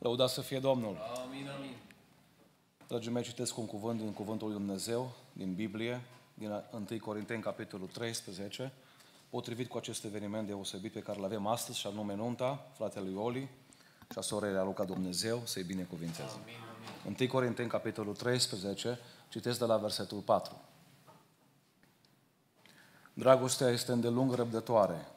Lăudați să fie Domnul! Amin, amin. Dragii mei, citesc un cuvânt din Cuvântul lui Dumnezeu, din Biblie, din 1 Corinteni, capitolul 13, potrivit cu acest eveniment deosebit pe care îl avem astăzi, și anume nunta fratelui Oli și a sorei Raluca. Dumnezeu să-i binecuvinteze. Amin, amin. 1 Corinteni, capitolul 13, citesc de la versetul 4. Dragostea este îndelung răbdătoare,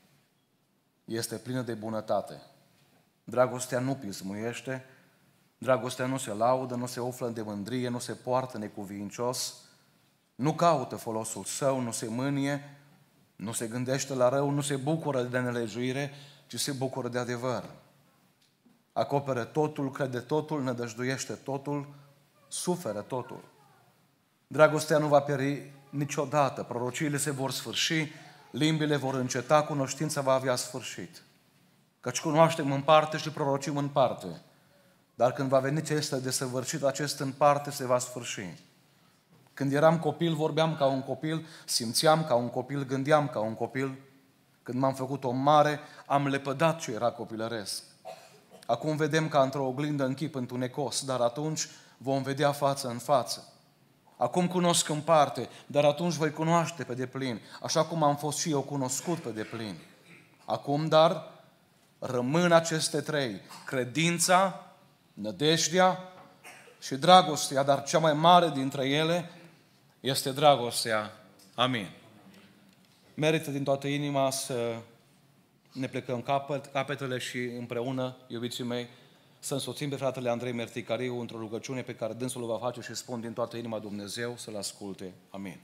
este plină de bunătate. Dragostea nu pismuiește, dragostea nu se laudă, nu se umflă de mândrie, nu se poartă necuvincios, nu caută folosul său, nu se mânie, nu se gândește la rău, nu se bucură de nelegiuire, ci se bucură de adevăr. Acoperă totul, crede totul, nădăjduiește totul, suferă totul. Dragostea nu va pieri niciodată, prorociile se vor sfârși, limbile vor înceta, cunoștința va avea sfârșit. Căci cunoaștem în parte și prorocim în parte. Dar când va veni ce este desăvârșit, acest în parte se va sfârși. Când eram copil, vorbeam ca un copil, simțeam ca un copil, gândeam ca un copil. Când m-am făcut om mare, am lepădat ce era copilăresc. Acum vedem ca într-o oglindă în chip întunecos, dar atunci vom vedea față în față. Acum cunosc în parte, dar atunci voi cunoaște pe deplin, așa cum am fost și eu cunoscut pe deplin. Acum, dar, rămân aceste trei: credința, nădejdea și dragostea, dar cea mai mare dintre ele este dragostea. Amin. Merită din toată inima să ne plecăm capetele și împreună, iubiții mei, să însoțim pe fratele Andrei Merticariu într-o rugăciune pe care dânsul o va face și spun din toată inima Dumnezeu să-l asculte. Amin.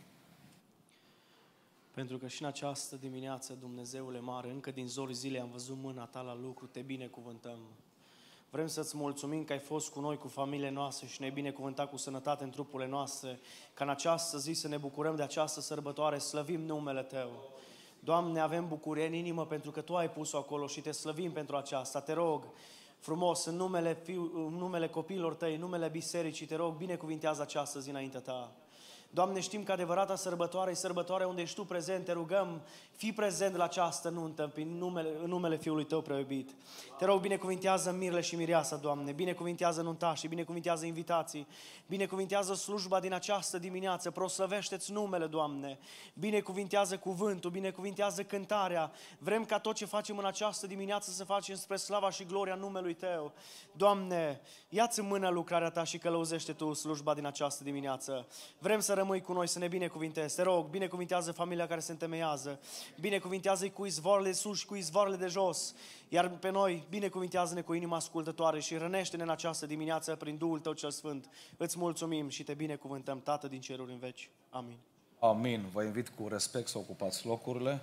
Pentru că și în această dimineață, Dumnezeule mare, încă din zorii zilei am văzut mâna Ta la lucru, Te binecuvântăm. Vrem să-Ți mulțumim că ai fost cu noi, cu familiile noastre și ne-ai binecuvântat cu sănătate în trupurile noastre, ca în această zi să ne bucurăm de această sărbătoare, slăvim numele Tău. Doamne, avem bucurie în inimă pentru că Tu ai pus-o acolo și Te slăvim pentru aceasta. Te rog frumos, în numele copiilor Tăi, în numele bisericii, Te rog, binecuvintează această zi înaintea Ta. Doamne, știm că adevărata sărbătoare e sărbătoarea unde ești Tu prezent, Te rugăm, fii prezent la această nuntă, în numele Fiului Tău prea iubit. Te rog, binecuvintează mirele și mireasa, Doamne, binecuvintează nuntașii, binecuvintează invitații, binecuvintează slujba din această dimineață, proslăvește-ți numele, Doamne, binecuvintează cuvântul, binecuvintează cântarea. Vrem ca tot ce facem în această dimineață să facem spre slava și gloria numelui Tău. Doamne, ia-ți în mână lucrarea Ta și călăuzește Tu slujba din această dimineață. Vrem să rămâi cu noi, să ne binecuvintezi. Te rog, binecuvintează familia care se întemeiază, binecuvintează-i cu izvoarele de sus și cu izvoarele de jos, iar pe noi binecuvintează-ne cu inima ascultătoare și rănește-ne în această dimineață prin Duhul Tău cel Sfânt. Îți mulțumim și Te binecuvântăm, Tată din ceruri în veci. Amin. Amin. Vă invit cu respect să ocupați locurile.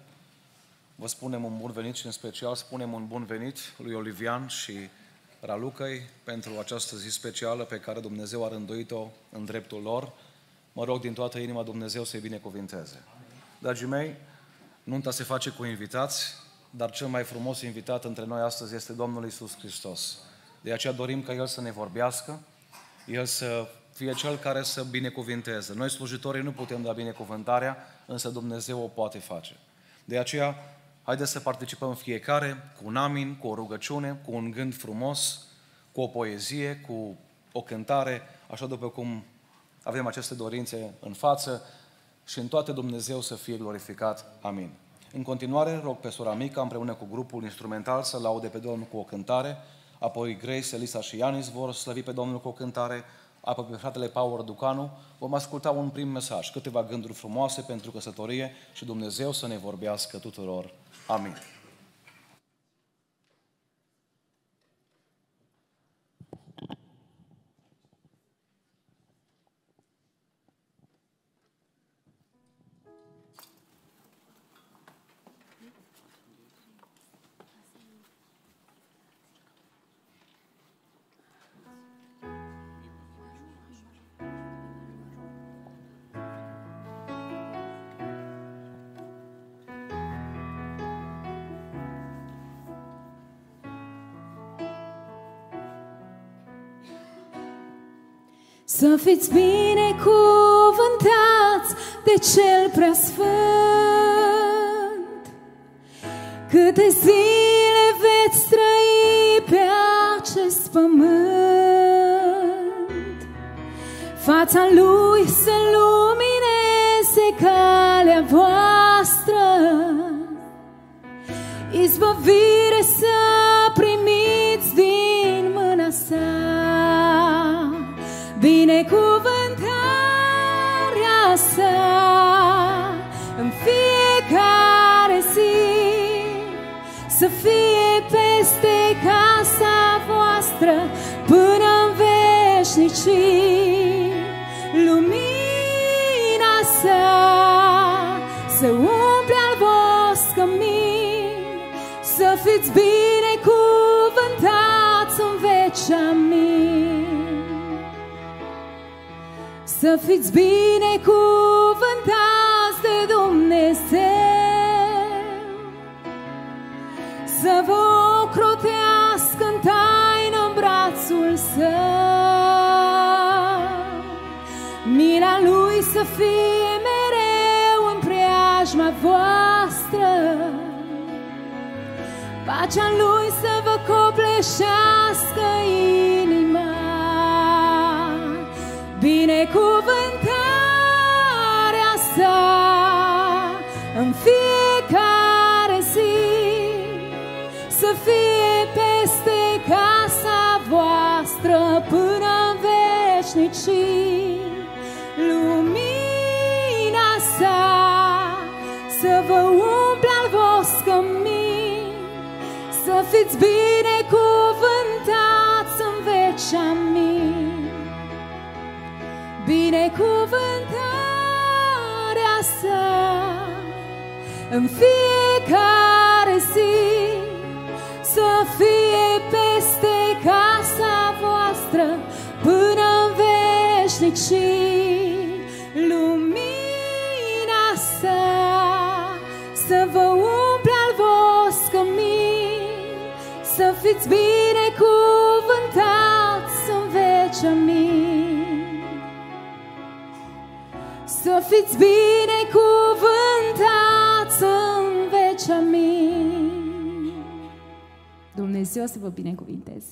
Vă spunem un bun venit și în special spunem un bun venit lui Olivian și Ralucăi pentru această zi specială pe care Dumnezeu a rânduit-o în dreptul lor. Mă rog din toată inima Dumnezeu să-i binecuvinteze. Dragii mei, nunta se face cu invitați, dar cel mai frumos invitat între noi astăzi este Domnul Iisus Hristos. De aceea dorim ca El să ne vorbească, El să fie Cel care să binecuvinteze. Noi, slujitorii, nu putem da binecuvântarea, însă Dumnezeu o poate face. De aceea, haideți să participăm fiecare cu un amin, cu o rugăciune, cu un gând frumos, cu o poezie, cu o cântare, așa după cum avem aceste dorințe în față și în toate Dumnezeu să fie glorificat. Amin. În continuare, rog pe sora Mica împreună cu grupul instrumental să laude pe Domnul cu o cântare, apoi Grace, Elisa și Ianis vor slăvi pe Domnul cu o cântare, apoi pe fratele Paul Răducanu vom asculta un prim mesaj, câteva gânduri frumoase pentru căsătorie și Dumnezeu să ne vorbească tuturor. Amin. Să fiți binecuvântați de Cel Preasfânt. Câte zile veți trăi pe acest pământ, Fața Lui să lumineze calea voastră, izbăvire să primiți din mâna sa, binecuvântarea sa în fiecare zi, să fie peste casa voastră până în veșnicii. Lumina sa să umple al vostru cămin, să fiți binecuvântați în veci, amin. Să fiți binecuvântați de Dumnezeu, să vă ocrotească în taină în brațul său, mila Lui să fie mereu în preajma voastră, pacea Lui să vă copleșească inima, binecuvântarea sa în fiecare zi, să fie peste casa voastră până în veșnicii. Lumina sa să vă umple al vostru cămin, să fiți binecuvântați în veci, amin. Binecuvântarea sa în fiecare zi, să fie peste casa voastră până în veșnicii. Lumina sa să vă umple al vostru cămin, să fiți binecuvântați în veci, amin. Să fiți binecuvântați în veci, amin. Dumnezeu să vă binecuvinteze.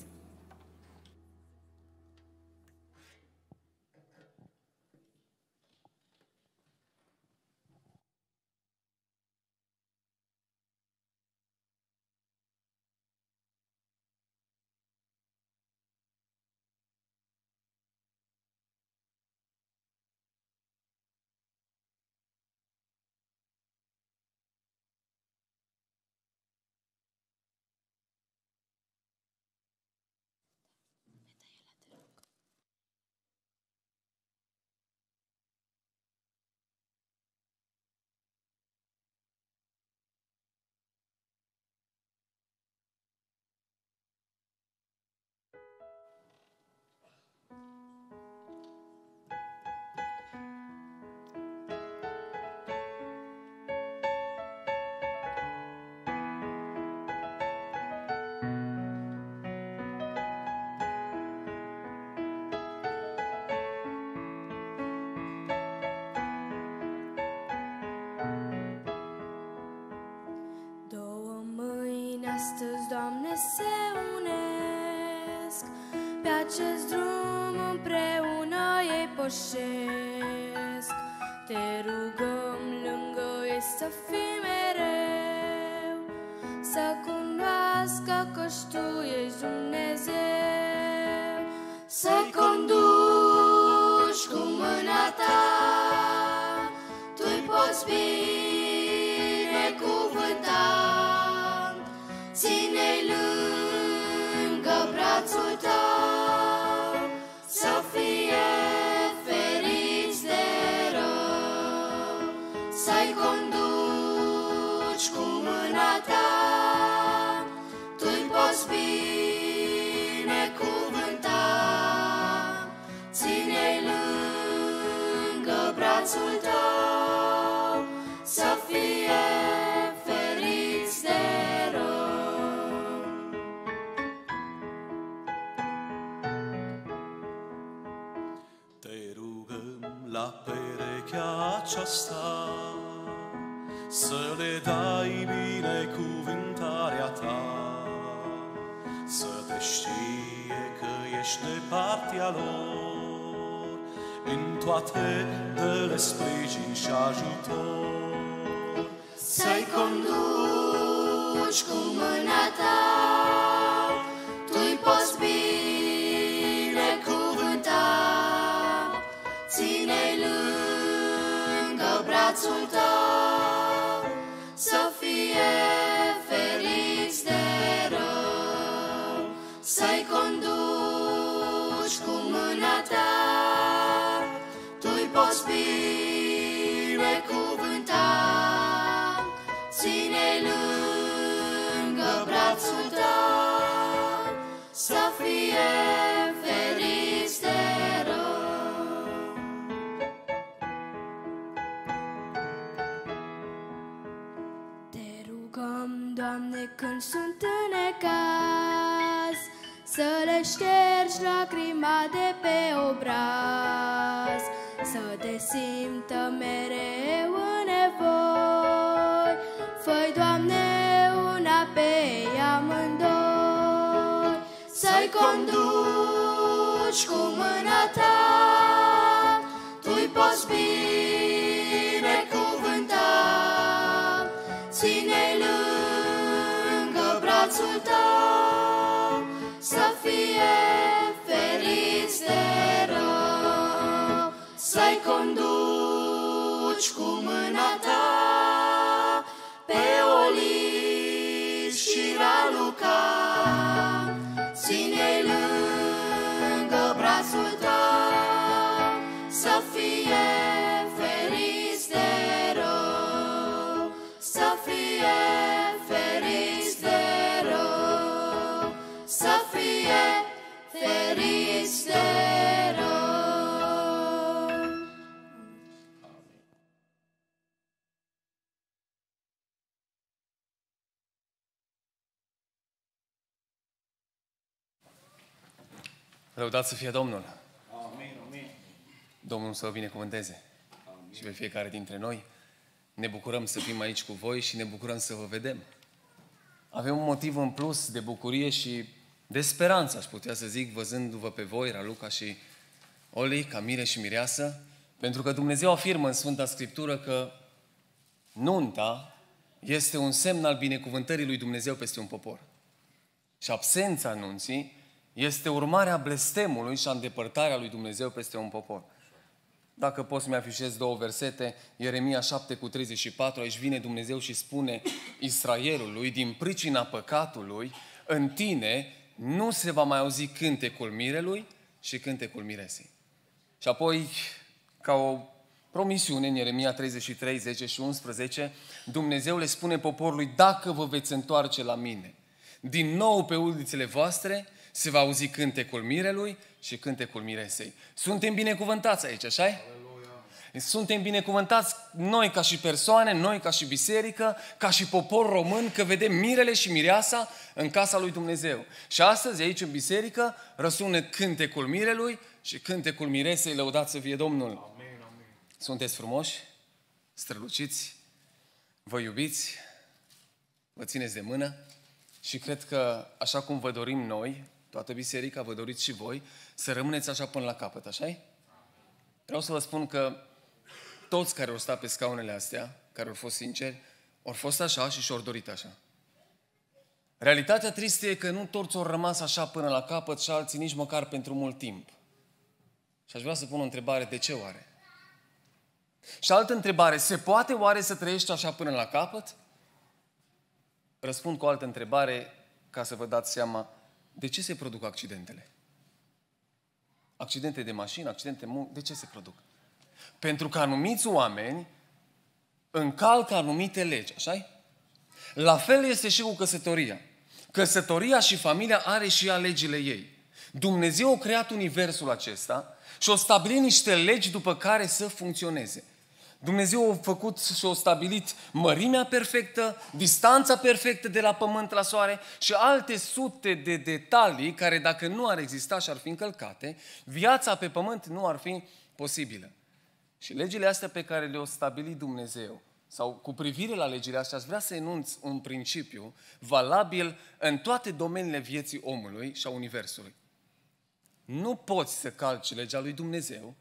Astăzi, Doamne, se unesc, pe acest drum împreună ei pășesc. Te rugăm lângă ei să fii mereu, să cunoască că-și Tu ești Dumnezeu, să-i conduci cu mâna Ta, Tu-i poți binecuvânta. Ține-i lângă brațul Tău, să fie feriți de rău, să-i conduci cu mâna Ta, Tu-i poți binecuvânta. Ține-i lângă brațul Tău, să fie feriți de rău. La perechea aceasta să le dai binecuvântarea Ta, să te știe că ești de partea lor, în toate dă-le sprijin și ajutor. Să-i conduci cu mâna ta, tu-i poți binecuvânta. Ține-i lângă brațul tău, să fie feriți de rău. Să-i conduci cu mâna ta, tu-i poți binecuvânta. Ține-i lângă brațul tău, să fie feriți de rău. Te rugăm, Doamne, când sunt în necaz, să le ștergi lacrima de pe obraz, să te simtă mereu în nevoi. Fă-i, Doamne, una pe ei amândoi. Să-i conduci cu mâna ta, tu-i poți binecuvânta. Ține-i lângă brațul tău, să fie feriți de rău. Să-i conduci cu mâna ta pe Olivi și Raluca. Ține-i lângă brațul tău, să fie feriți de rău. Să fie feriți de rău. Să fie feriți de rău. Lăudat să fie Domnul! Amin, amin. Domnul să vă binecuvânteze. Amin. Și pe fiecare dintre noi ne bucurăm să fim aici cu voi și ne bucurăm să vă vedem. Avem un motiv în plus de bucurie și de speranță, aș putea să zic, văzându-vă pe voi, Raluca și Oli, Camile și Mireasă, pentru că Dumnezeu afirmă în Sfânta Scriptură că nunta este un semn al binecuvântării lui Dumnezeu peste un popor. Și absența nunții este urmarea blestemului și a îndepărtarea lui Dumnezeu peste un popor. Dacă poți să-mi afișez două versete, Ieremia 7:34, aici vine Dumnezeu și spune Israelului, din pricina păcatului, în tine nu se va mai auzi cântecul mirelui și cântecul miresei. Și apoi, ca o promisiune, în Ieremia 33, 10 și 11, Dumnezeu le spune poporului, dacă vă veți întoarce la mine, din nou pe ulițele voastre, se va auzi cântecul mirelui și cântecul miresei. Suntem binecuvântați aici, așa-i? Suntem binecuvântați noi ca și persoane, noi ca și biserică, ca și popor român, că vedem mirele și mireasa în casa lui Dumnezeu. Și astăzi, aici în biserică, răsună cântecul mirelui și cântecul miresei, lăudați să fie Domnul. Amin, amin. Sunteți frumoși, străluciți, vă iubiți, vă țineți de mână și cred că, așa cum vă dorim noi, toată biserica, vă doriți și voi, să rămâneți așa până la capăt, așa-i? Vreau să vă spun că toți care au stat pe scaunele astea, care au fost sinceri, au fost așa și și-au dorit așa. Realitatea tristă e că nu toți au rămas așa până la capăt și alții nici măcar pentru mult timp. Și aș vrea să pun o întrebare, de ce oare? Și altă întrebare, se poate oare să trăiești așa până la capăt? Răspund cu o altă întrebare, ca să vă dați seama de ce se produc accidentele. Accidente de mașină, de ce se produc? Pentru că anumiți oameni încalcă anumite legi, așa-i? La fel este și cu căsătoria. Căsătoria și familia are și ea legile ei. Dumnezeu a creat universul acesta și a stabilit niște legi după care să funcționeze. Dumnezeu a făcut și a stabilit mărimea perfectă, distanța perfectă de la pământ la soare și alte sute de detalii care dacă nu ar exista și ar fi încălcate, viața pe pământ nu ar fi posibilă. Și legile astea pe care le-a stabilit Dumnezeu, sau cu privire la legile astea, aș vrea să enunț un principiu valabil în toate domeniile vieții omului și a universului. Nu poți să calci legea lui Dumnezeu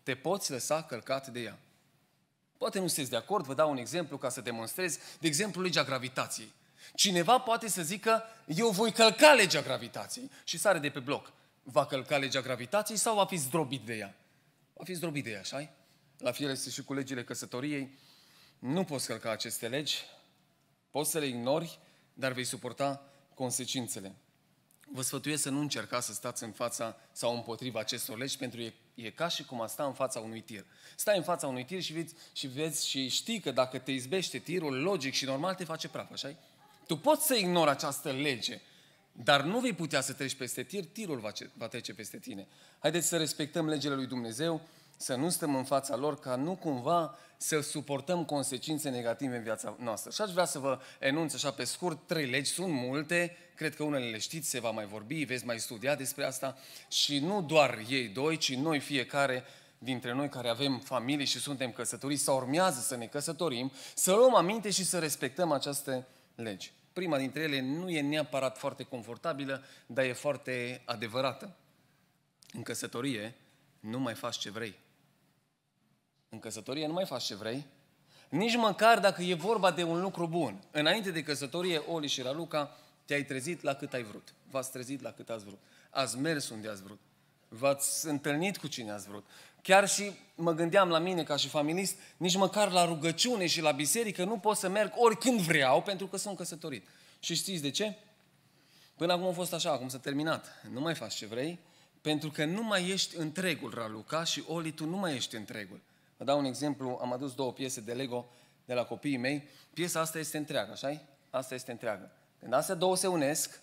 te poți lăsa călcat de ea. Poate nu sunteți de acord, vă dau un exemplu ca să demonstrez. De exemplu, legea gravitației. Cineva poate să zică, eu voi călca legea gravitației și sare de pe bloc. Va călca legea gravitației sau va fi zdrobit de ea? Va fi zdrobit de ea, așa-i? La fel este și cu legile căsătoriei. Nu poți călca aceste legi, poți să le ignori, dar vei suporta consecințele. Vă sfătuiesc să nu încercați să stați în fața sau împotriva acestor legi, pentru că e ca și cum a sta în fața unui tir. Stai în fața unui tir și vezi și știi că dacă te izbește tirul, logic și normal te face praf, așa-i? Tu poți să ignori această lege, dar nu vei putea să treci peste tir, tirul va trece peste tine. Haideți să respectăm legile lui Dumnezeu, să nu stăm în fața lor, ca nu cumva să suportăm consecințe negative în viața noastră. Și aș vrea să vă enunț așa pe scurt 3 legi, sunt multe, cred că unele le știți, se va mai vorbi, veți mai studia despre asta și nu doar ei doi, ci noi fiecare dintre noi care avem familie și suntem căsătoriți sau urmează să ne căsătorim, să luăm aminte și să respectăm aceste legi. Prima dintre ele nu e neapărat foarte confortabilă, dar e foarte adevărată. În căsătorie nu mai faci ce vrei. În căsătorie nu mai faci ce vrei, nici măcar dacă e vorba de un lucru bun. Înainte de căsătorie, Oli și Raluca, te-ai trezit la cât ai vrut. V-ați trezit la cât ați vrut. Ați mers unde ați vrut. V-ați întâlnit cu cine ați vrut. Chiar și mă gândeam la mine ca și familist, nici măcar la rugăciune și la biserică nu pot să merg oricând vreau, pentru că sunt căsătorit. Și știți de ce? Până acum a fost așa, acum s-a terminat. Nu mai faci ce vrei, pentru că nu mai ești întregul, Raluca, și Oli, tu nu mai ești întregul. Vă dau un exemplu, am adus 2 piese de Lego de la copiii mei. Piesa asta este întreagă, așa-i? Asta este întreagă. Când astea două se unesc,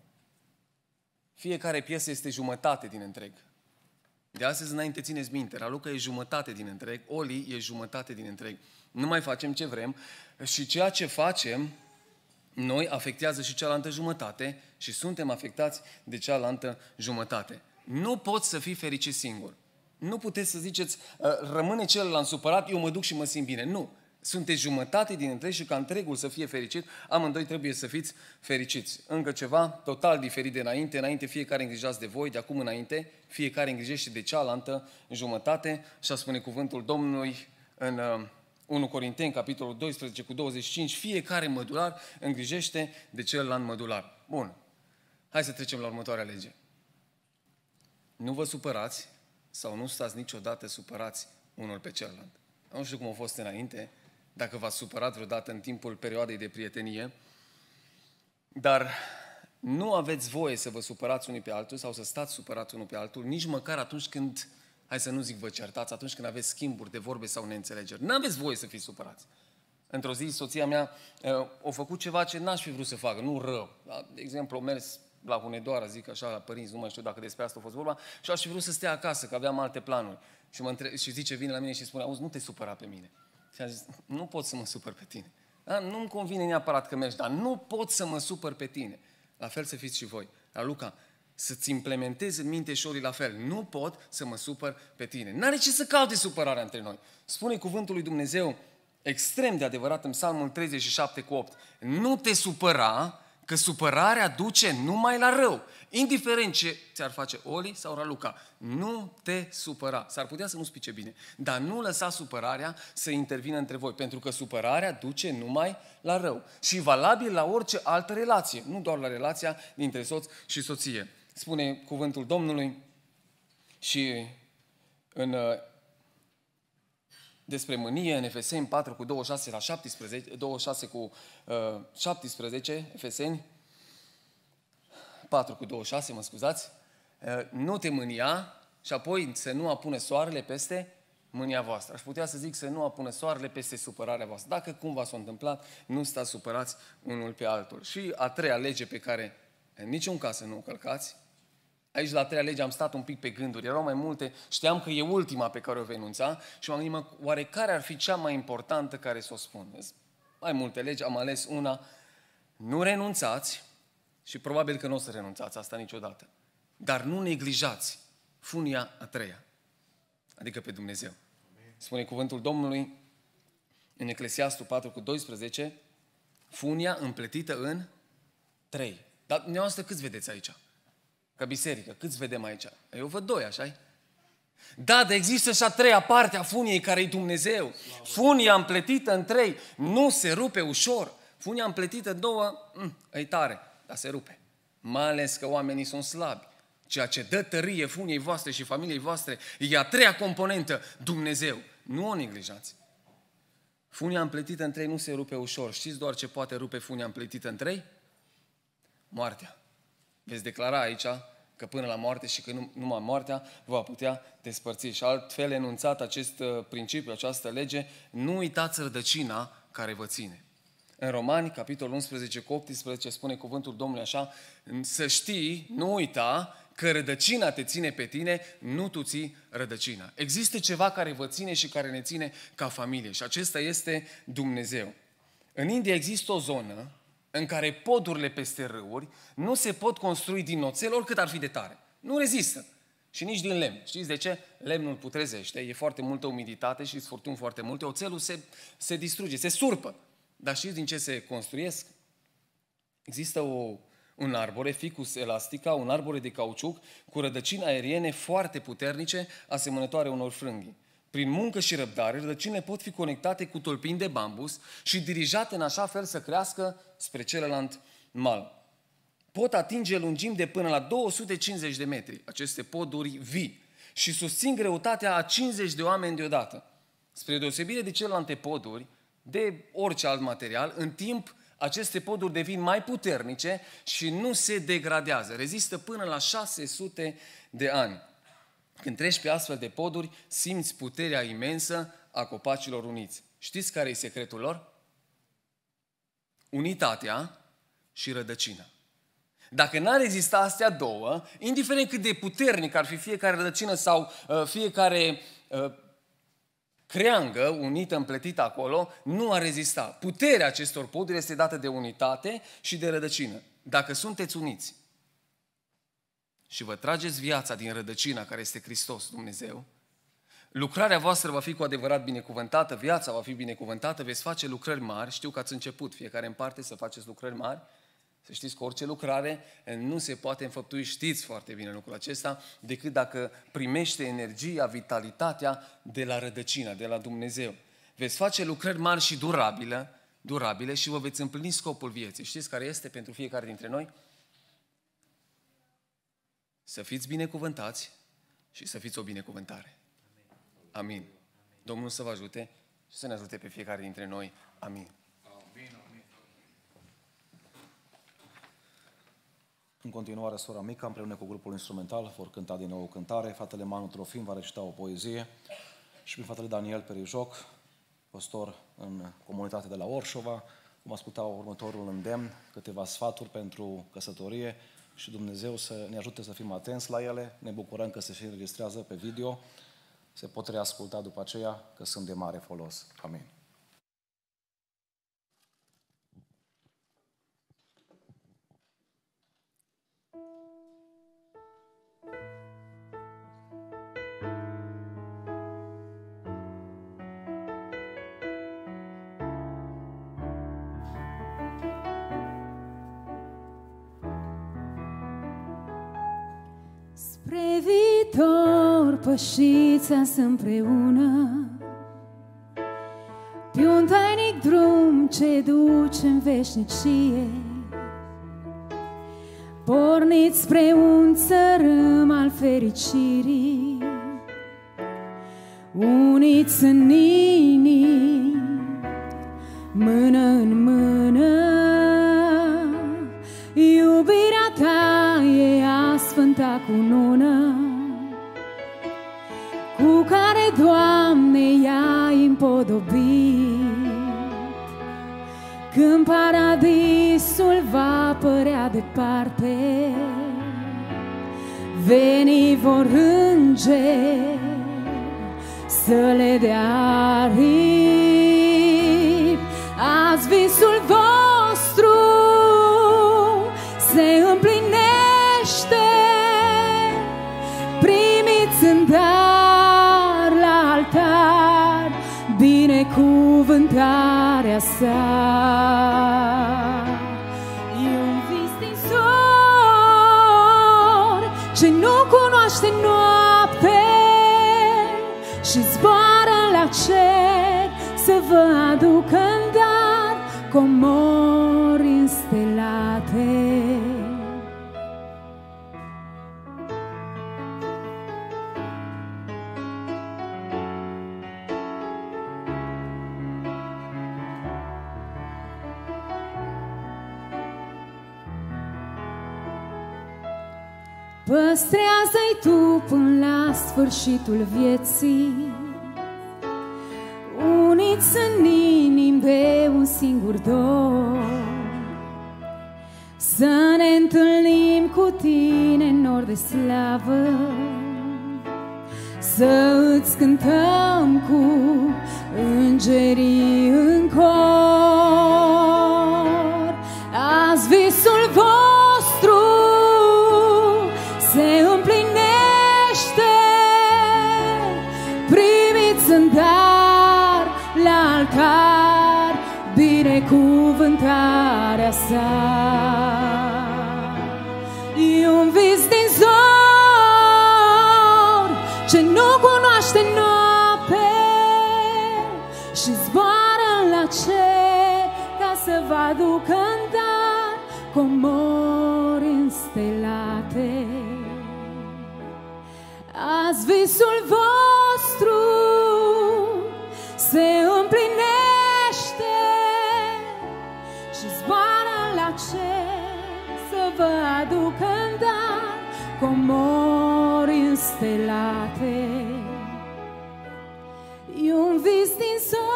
fiecare piesă este jumătate din întreg. De astăzi înainte țineți minte, Raluca e jumătate din întreg, Oli e jumătate din întreg. Nu mai facem ce vrem și ceea ce facem noi afectează și cealaltă jumătate și suntem afectați de cealaltă jumătate. Nu poți să fii fericit singur. Nu puteți să ziceți, rămâne celălalt supărat, eu mă duc și mă simt bine. Nu. Sunteți jumătate din întreg și ca întregul să fie fericit, amândoi trebuie să fiți fericiți. Încă ceva total diferit de înainte. Înainte fiecare îngrijați de voi, de acum înainte fiecare îngrijește de cealaltă jumătate. Așa spune cuvântul Domnului în 1 Corinteni, capitolul 12 cu 25. Fiecare mădular îngrijește de celălalt mădular. Bun. Hai să trecem la următoarea lege. Nu vă supărați sau nu stați niciodată supărați unul pe celălalt. Nu știu cum a fost înainte, dacă v-ați supărat vreodată în timpul perioadei de prietenie, dar nu aveți voie să vă supărați unii pe altul sau să stați supărați unul pe altul, nici măcar atunci când, hai să nu zic vă certați, atunci când aveți schimburi de vorbe sau neînțelegeri. Nu aveți voie să fiți supărați. Într-o zi, soția mea a făcut ceva ce n-aș fi vrut să facă, nu rău. De exemplu, a mers la Hunedoara, zic așa, la părinți, nu mai știu dacă despre asta a fost vorba, și aș fi vrut să stea acasă, că aveam alte planuri. Și zice, vine la mine și spune, auzi, nu te supăra pe mine. Și am zis, nu pot să mă supăr pe tine. Da? Nu-mi convine neapărat că mergi, dar nu pot să mă supăr pe tine. La fel să fiți și voi. Raluca, să-ți implementezi în minte și Oli la fel. Nu pot să mă supăr pe tine. N-are ce să caute supărarea între noi. Spune cuvântul lui Dumnezeu extrem de adevărat în Psalmul 37 cu 8. Nu te supăra, că supărarea duce numai la rău. Indiferent ce ți-ar face Oli sau Raluca, nu te supăra. S-ar putea să nu spice bine, dar nu lăsa supărarea să intervină între voi, pentru că supărarea duce numai la rău. Și valabil la orice altă relație, nu doar la relația dintre soț și soție. Spune cuvântul Domnului și despre mânie în Efeseni 4 cu 26 la 17, 26 cu 17, Efeseni 4 cu 26, mă scuzați, nu te mânia și apoi să nu apune soarele peste mânia voastră. Aș putea să zic să nu apune soarele peste supărarea voastră. Dacă cumva s-a întâmplat, nu stați supărați unul pe altul. Și a treia lege pe care în niciun caz să nu o călcați, aici la a treia lege am stat un pic pe gânduri, erau mai multe, știam că e ultima pe care o voi enunța și m-am gândit, oare care ar fi cea mai importantă care să o spun? Mai multe legi, am ales una, nu renunțați, și probabil că nu o să renunțați asta niciodată, dar nu neglijați funia a treia, adică pe Dumnezeu. Spune cuvântul Domnului în Eclesiastul 4 cu 12, funia împletită în 3. Dar dumneavoastră câți vedeți aici? Ca biserică, câți vedem aici? Eu văd 2, așa-i? Da, dar există și a treia parte a funiei care e Dumnezeu. Funia împletită în trei nu se rupe ușor. Funia împletită în două, e tare, dar se rupe. Mai ales că oamenii sunt slabi. Ceea ce dă tărie funiei voastre și familiei voastre e a treia componentă, Dumnezeu. Nu o neglijați. Funia împletită în trei nu se rupe ușor. Știți doar ce poate rupe funia împletită în trei? Moartea. Veți declara aici că până la moarte și că numai moartea va putea despărți. Și altfel enunțat acest principiu, această lege, nu uitați rădăcina care vă ține. În Romani, capitolul 11 cu 18, spune cuvântul Domnului așa, să știi, nu uita, că rădăcina te ține pe tine, nu tu ții rădăcina. Există ceva care vă ține și care ne ține ca familie și acesta este Dumnezeu. În India există o zonă în care podurile peste râuri nu se pot construi din oțel oricât ar fi de tare. Nu rezistă. Și nici din lemn. Știți de ce? Lemnul putrezește, e foarte multă umiditate și furtuni foarte multe. Oțelul se distruge, se surpă. Dar știți din ce se construiesc? Există un arbore, Ficus elastica, un arbore de cauciuc cu rădăcini aeriene foarte puternice, asemănătoare unor frânghii. Prin muncă și răbdare, rădăcinile pot fi conectate cu tolpini de bambus și dirijate în așa fel să crească spre celălalt mal. Pot atinge lungimi de până la 250 de metri, aceste poduri vii, și susțin greutatea a 50 de oameni deodată. Spre deosebire de celelalte poduri, de orice alt material, în timp aceste poduri devin mai puternice și nu se degradează. Rezistă până la 600 de ani. Când treci pe astfel de poduri, simți puterea imensă a copacilor uniți. Știți care e secretul lor? Unitatea și rădăcina. Dacă n-ar exista astea două, indiferent cât de puternic ar fi fiecare rădăcină sau fiecare creangă unită, împletită acolo, nu ar rezista. Puterea acestor poduri este dată de unitate și de rădăcină. Dacă sunteți uniți și vă trageți viața din rădăcina care este Hristos, Dumnezeu, lucrarea voastră va fi cu adevărat binecuvântată, viața va fi binecuvântată, veți face lucrări mari, știu că ați început fiecare în parte să faceți lucrări mari, să știți că orice lucrare nu se poate înfăptui, știți foarte bine lucrul acesta, decât dacă primește energia, vitalitatea de la rădăcina, de la Dumnezeu. Veți face lucrări mari și durabile și vă veți împlini scopul vieții. Știți care este pentru fiecare dintre noi? Să fiți binecuvântați și să fiți o binecuvântare. Amin. Domnul să vă ajute și să ne ajute pe fiecare dintre noi. Amin. În continuare, sora Mica, împreună cu grupul instrumental, vor cânta din nou o cântare. Fratele Manu Trofim va recita o poezie și prin fratele Daniel Perijoc, păstor în comunitatea de la Orșova, vom asculta următorul îndemn, câteva sfaturi pentru căsătorie și Dumnezeu să ne ajute să fim atenți la ele. Ne bucurăm că se și înregistrează pe video, se pot reasculta după aceea, că sunt de mare folos. Amin. Spre viitor pășiți împreună pe un tainic drum ce duce în veșnicie. Porniți spre un țărâm al fericirii, uniți în inimi, mână în mână. Iubirea ta e a sfânta cunună cu care, Doamne, i-ai împodobit. Când paradisul va părea departe, veni vor îngeri să le dea aripi. Azi visul vostru se împlinește, primiți în dar la altar binecuvântarea sa. E un vis din zor ce nu cunoaște noapte, și zboară la cer să vă aducă în dar comori înstelate. Păstrează-i tu până la sfârșitul vieții, uniți în inimi de un singur dor, să ne întâlnim cu tine în nor de slavă, să îți cântăm cu îngerii în cor. Azi visul vostru se împlinește, primiți în dar la altar binecuvântarea sa. E un vis din zor ce nu cunoaște noapte și zboară la cer ca să vă aducă în dar comori înstelate. Azi visul vostru se împlinește și zboară la cer să vă aducă în dar comori înstelate. E un vis din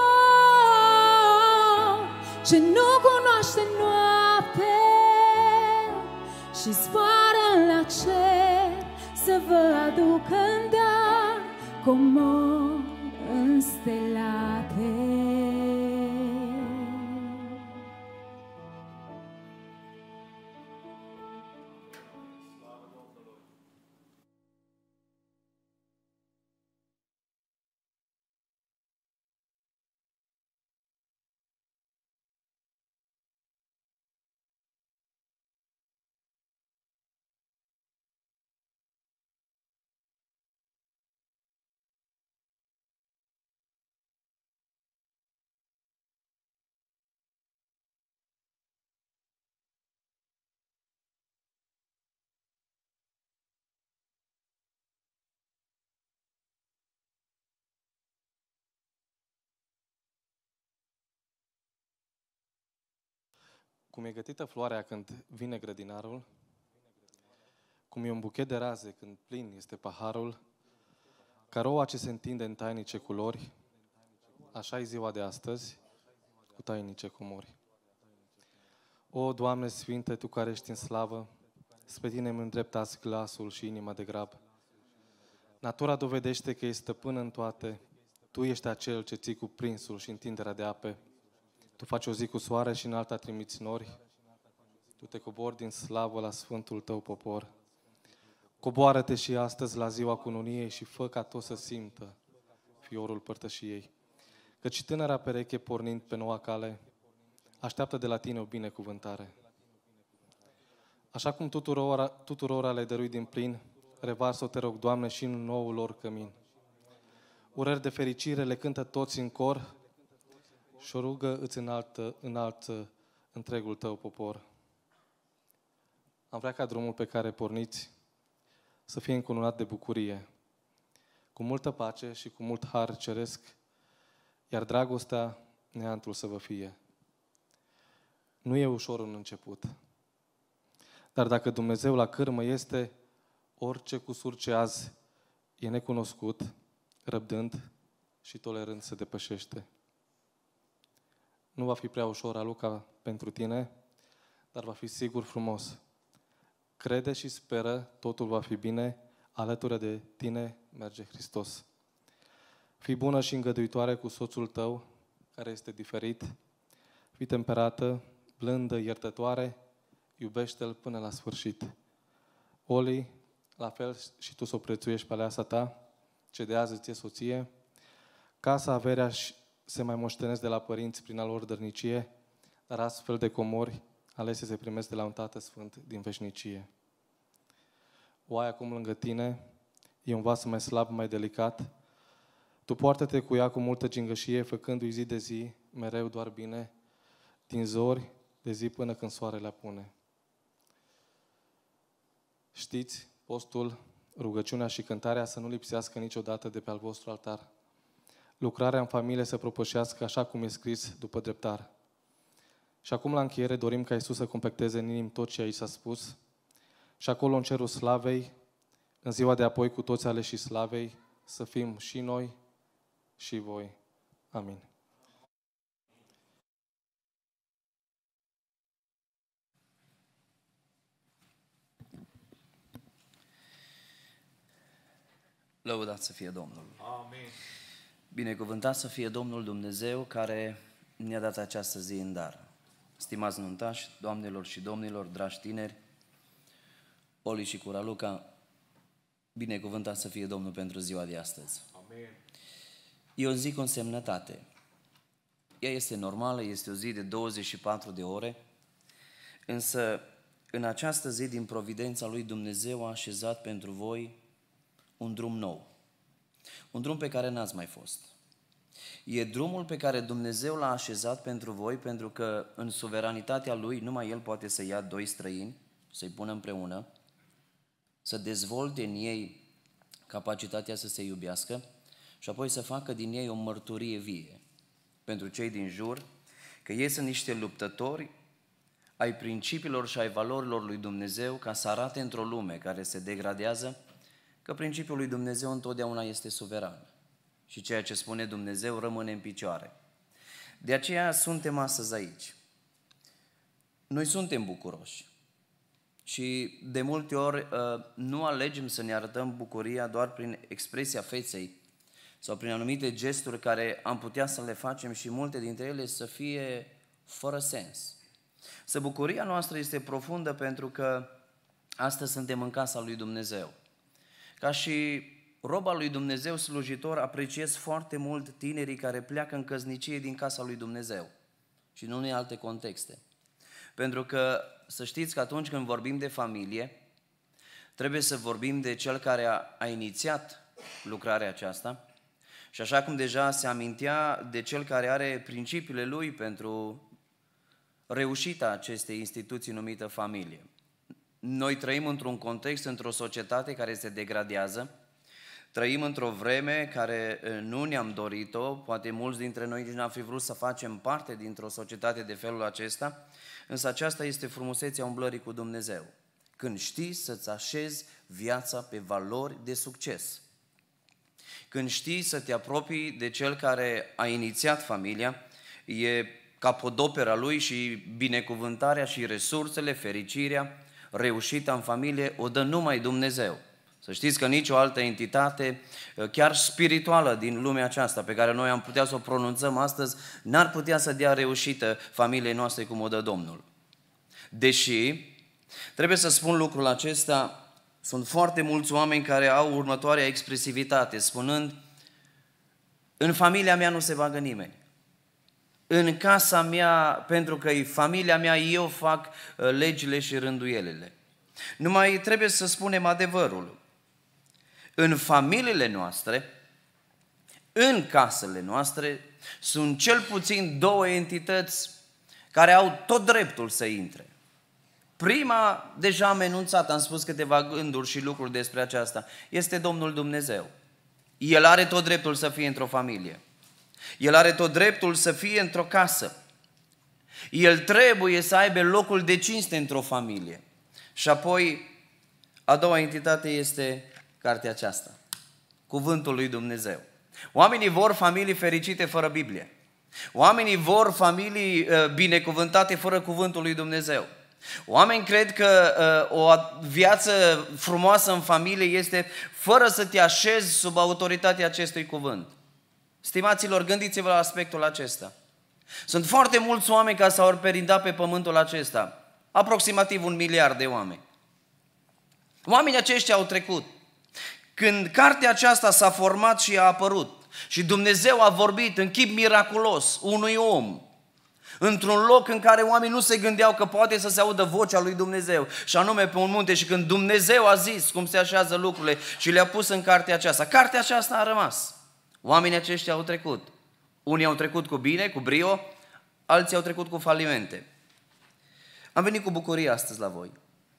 zor ce nu cunoaște noapte și zboară la cer să vă aducă în dar comori înstelate. Cum e gătită floarea când vine grădinarul, cum e un buchet de raze când plin este paharul, ca roa ce se întinde în tainice culori, așa e ziua de astăzi, cu tainice comori. O, Doamne Sfinte, Tu care ești în slavă, spre Tine îmi îndreptați glasul și inima de grab. Natura dovedește că e stăpân în toate, Tu ești acel ce ții cuprinsul și întinderea de ape. Tu faci o zi cu soare și în alta trimiți nori. Tu te cobori din slavă la sfântul Tău popor. Coboară-te și astăzi la ziua cununiei și fă ca tot să simtă fiorul părtășiei. Căci tânăra pereche pornind pe noua cale, așteaptă de la Tine o binecuvântare. Așa cum tuturora le dărui din plin, revarsă-o, te rog, Doamne, și în noul lor cămin. Urări de fericire le cântă toți în cor și o rugă îți înalță întregul Tău popor. Am vrea ca drumul pe care porniți să fie încununat de bucurie, cu multă pace și cu mult har ceresc, iar dragostea neantul să vă fie. Nu e ușor un început, dar dacă Dumnezeu la cârmă este, orice cusur ce azi e necunoscut, răbdând și tolerând se depășește. Nu va fi prea ușor, Aluca, pentru tine, dar va fi sigur frumos. Crede și speră, totul va fi bine, alături de tine merge Hristos. Fii bună și îngăduitoare cu soțul tău, care este diferit. Fii temperată, blândă, iertătoare, iubește-l până la sfârșit. Oli, la fel și tu să o prețuiești pe aleasa ta, ce de azi ție soție. Casa, averea se mai moștenesc de la părinți prin a lor dărnicie, dar astfel de comori alese se primesc de la un Tată Sfânt din veșnicie. O ai acum lângă tine, e un vas mai slab, mai delicat. Tu poartă-te cu ea cu multă gingășie, făcându-i zi de zi, mereu doar bine, din zori de zi până când soarele apune. Știți, postul, rugăciunea și cântarea să nu lipsească niciodată de pe al vostru altar. Lucrarea în familie să propășească așa cum e scris după dreptar. Și acum la încheiere dorim ca Iisus să completeze în inim tot ce aici s-a spus și acolo în cerul slavei, în ziua de apoi cu toți aleșii slavei, să fim și noi și voi. Amin. Lăudat să fie Domnul. Amin. Binecuvântat să fie Domnul Dumnezeu care ne-a dat această zi în dar. Stimați nuntași, doamnelor și domnilor, dragi tineri, Oli și Curaluca, binecuvântat să fie Domnul pentru ziua de astăzi. Amin. E o zi cu însemnătate. Ea este normală, este o zi de 24 de ore, însă în această zi din providența lui Dumnezeu a așezat pentru voi un drum nou. Un drum pe care n-ați mai fost. E drumul pe care Dumnezeu l-a așezat pentru voi, pentru că în suveranitatea Lui numai El poate să ia doi străini, să-i pună împreună, să dezvolte în ei capacitatea să se iubească și apoi să facă din ei o mărturie vie pentru cei din jur, că ei sunt niște luptători ai principiilor și ai valorilor lui Dumnezeu, ca să arate într-o lume care se degradează că principiul lui Dumnezeu întotdeauna este suveran și ceea ce spune Dumnezeu rămâne în picioare. De aceea suntem astăzi aici. Noi suntem bucuroși și de multe ori nu alegem să ne arătăm bucuria doar prin expresia feței sau prin anumite gesturi care am putea să le facem și multe dintre ele să fie fără sens. Să bucuria noastră este profundă pentru că astăzi suntem în casa lui Dumnezeu. Ca și rob al lui Dumnezeu slujitor, apreciez foarte mult tinerii care pleacă în căsnicie din casa lui Dumnezeu și nu în alte contexte. Pentru că să știți că atunci când vorbim de familie, trebuie să vorbim de cel care a inițiat lucrarea aceasta și așa cum deja se amintea de cel care are principiile lui pentru reușita acestei instituții numită familie. Noi trăim într-un context, într-o societate care se degradează, trăim într-o vreme care nu ne-am dorit-o, poate mulți dintre noi nici n-am fi vrut să facem parte dintr-o societate de felul acesta, însă aceasta este frumusețea umblării cu Dumnezeu. Când știi să-ți așezi viața pe valori de succes, când știi să te apropii de cel care a inițiat familia, e capodopera lui și binecuvântarea și resursele, fericirea, reușita în familie o dă numai Dumnezeu. Să știți că nicio altă entitate, chiar spirituală din lumea aceasta, pe care noi am putea să o pronunțăm astăzi, n-ar putea să dea reușită familiei noastre cum o dă Domnul. Deși, trebuie să spun lucrul acesta, sunt foarte mulți oameni care au următoarea expresivitate, spunând: în familia mea nu se bagă nimeni. În casa mea, pentru că e familia mea, eu fac legile și rânduielile. Numai trebuie să spunem adevărul. În familiile noastre, în casele noastre, sunt cel puțin două entități care au tot dreptul să intre. Prima, deja am enunțat, am spus câteva gânduri și lucruri despre aceasta, este Domnul Dumnezeu. El are tot dreptul să fie într-o familie. El are tot dreptul să fie într-o casă. El trebuie să aibă locul de cinste într-o familie. Și apoi, a doua entitate este cartea aceasta, Cuvântul lui Dumnezeu. Oamenii vor familii fericite fără Biblie. Oamenii vor familii binecuvântate fără Cuvântul lui Dumnezeu. Oamenii cred că o viață frumoasă în familie este fără să te așezi sub autoritatea acestui cuvânt. Stimaților, gândiți-vă la aspectul acesta. Sunt foarte mulți oameni care s-au perindat pe pământul acesta, aproximativ 1 miliard de oameni. Oamenii aceștia au trecut. Când cartea aceasta s-a format și a apărut și Dumnezeu a vorbit în chip miraculos unui om, într-un loc în care oamenii nu se gândeau că poate să se audă vocea lui Dumnezeu, și anume pe un munte, și când Dumnezeu a zis cum se așează lucrurile și le-a pus în cartea aceasta a rămas. Oamenii aceștia au trecut. Unii au trecut cu bine, cu brio, alții au trecut cu falimente. Am venit cu bucurie astăzi la voi.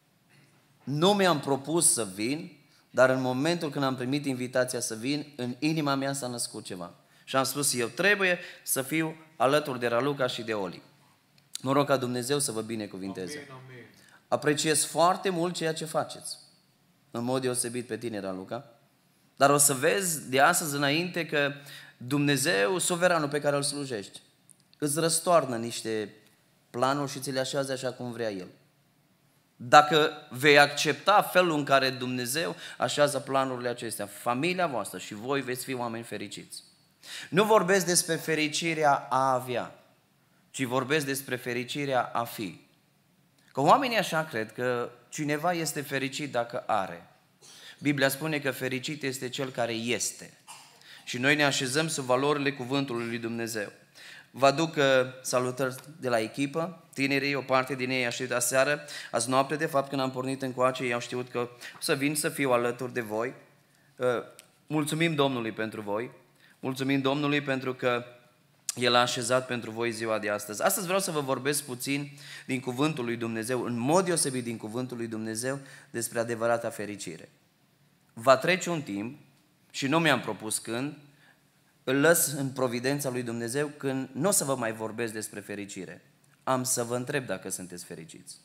Nu mi-am propus să vin, dar în momentul când am primit invitația să vin, în inima mea s-a născut ceva. Și am spus, eu trebuie să fiu alături de Raluca și de Oli. Mă rog ca Dumnezeu să vă binecuvinteze. Apreciez foarte mult ceea ce faceți. În mod deosebit pe tine, Raluca. Dar o să vezi de astăzi înainte că Dumnezeu, suveranul pe care îl slujești, îți răstoarnă niște planuri și ți le așează așa cum vrea El. Dacă vei accepta felul în care Dumnezeu așează planurile acestea, familia voastră și voi veți fi oameni fericiți. Nu vorbesc despre fericirea a avea, ci vorbesc despre fericirea a fi. Că oamenii așa cred că cineva este fericit dacă are. Biblia spune că fericit este cel care este. Și noi ne așezăm sub valorile cuvântului lui Dumnezeu. Vă aduc salutări de la echipă, tinerii, o parte din ei a știut aseară, azi noapte, de fapt, când am pornit încoace, ei au știut că să vin să fiu alături de voi. Mulțumim Domnului pentru voi, mulțumim Domnului pentru că El a așezat pentru voi ziua de astăzi. Astăzi vreau să vă vorbesc puțin din cuvântul lui Dumnezeu, în mod deosebit din cuvântul lui Dumnezeu, despre adevărata fericire. Va trece un timp și nu mi-am propus când, îl lăs în providența lui Dumnezeu când nu o să vă mai vorbesc despre fericire. Am să vă întreb dacă sunteți fericiți.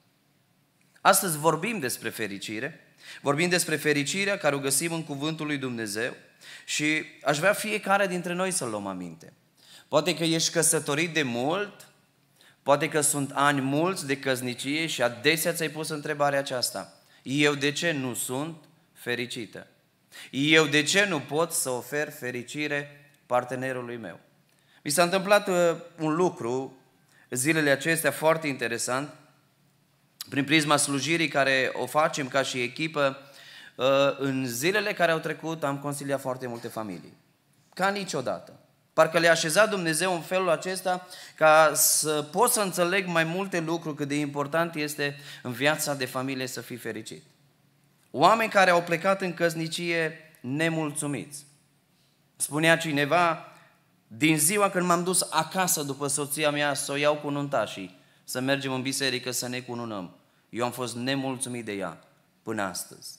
Astăzi vorbim despre fericire, vorbim despre fericirea care o găsim în cuvântul lui Dumnezeu și aș vrea fiecare dintre noi să luăm aminte. Poate că ești căsătorit de mult, poate că sunt ani mulți de căsnicie și adesea ți-ai pus întrebarea aceasta. Eu de ce nu sunt fericită? Eu de ce nu pot să ofer fericire partenerului meu? Mi s-a întâmplat un lucru zilele acestea foarte interesant, prin prisma slujirii care o facem ca și echipă. În zilele care au trecut am consiliat foarte multe familii, ca niciodată. Parcă le-a așezat Dumnezeu în felul acesta ca să pot să înțeleg mai multe lucruri, cât de important este în viața de familie să fii fericit. Oameni care au plecat în căsnicie nemulțumiți. Spunea cineva, din ziua când m-am dus acasă după soția mea să o iau cu nuntașii, să mergem în biserică să ne cununăm, eu am fost nemulțumit de ea până astăzi.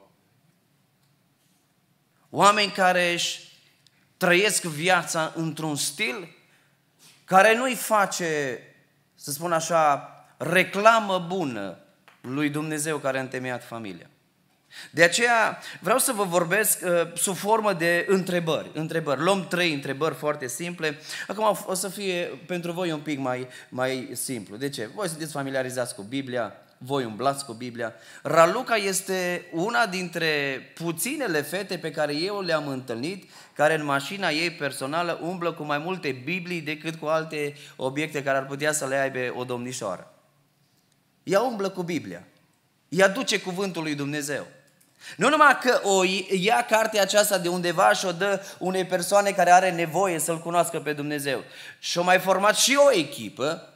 Oameni care își trăiesc viața într-un stil care nu-i face, să spun așa, reclamă bună lui Dumnezeu care a întemeiat familia. De aceea vreau să vă vorbesc sub formă de întrebări. Luăm 3 întrebări foarte simple. Acum o să fie pentru voi un pic mai simplu. De ce? Voi sunteți familiarizați cu Biblia, voi umblați cu Biblia. Raluca este una dintre puținele fete pe care eu le-am întâlnit, care în mașina ei personală umblă cu mai multe Biblii decât cu alte obiecte care ar putea să le aibă o domnișoară. Ea umblă cu Biblia. Ea duce cuvântul lui Dumnezeu. Nu numai că o ia cartea aceasta de undeva și o dă unei persoane care are nevoie să-L cunoască pe Dumnezeu. Și-o mai format și o echipă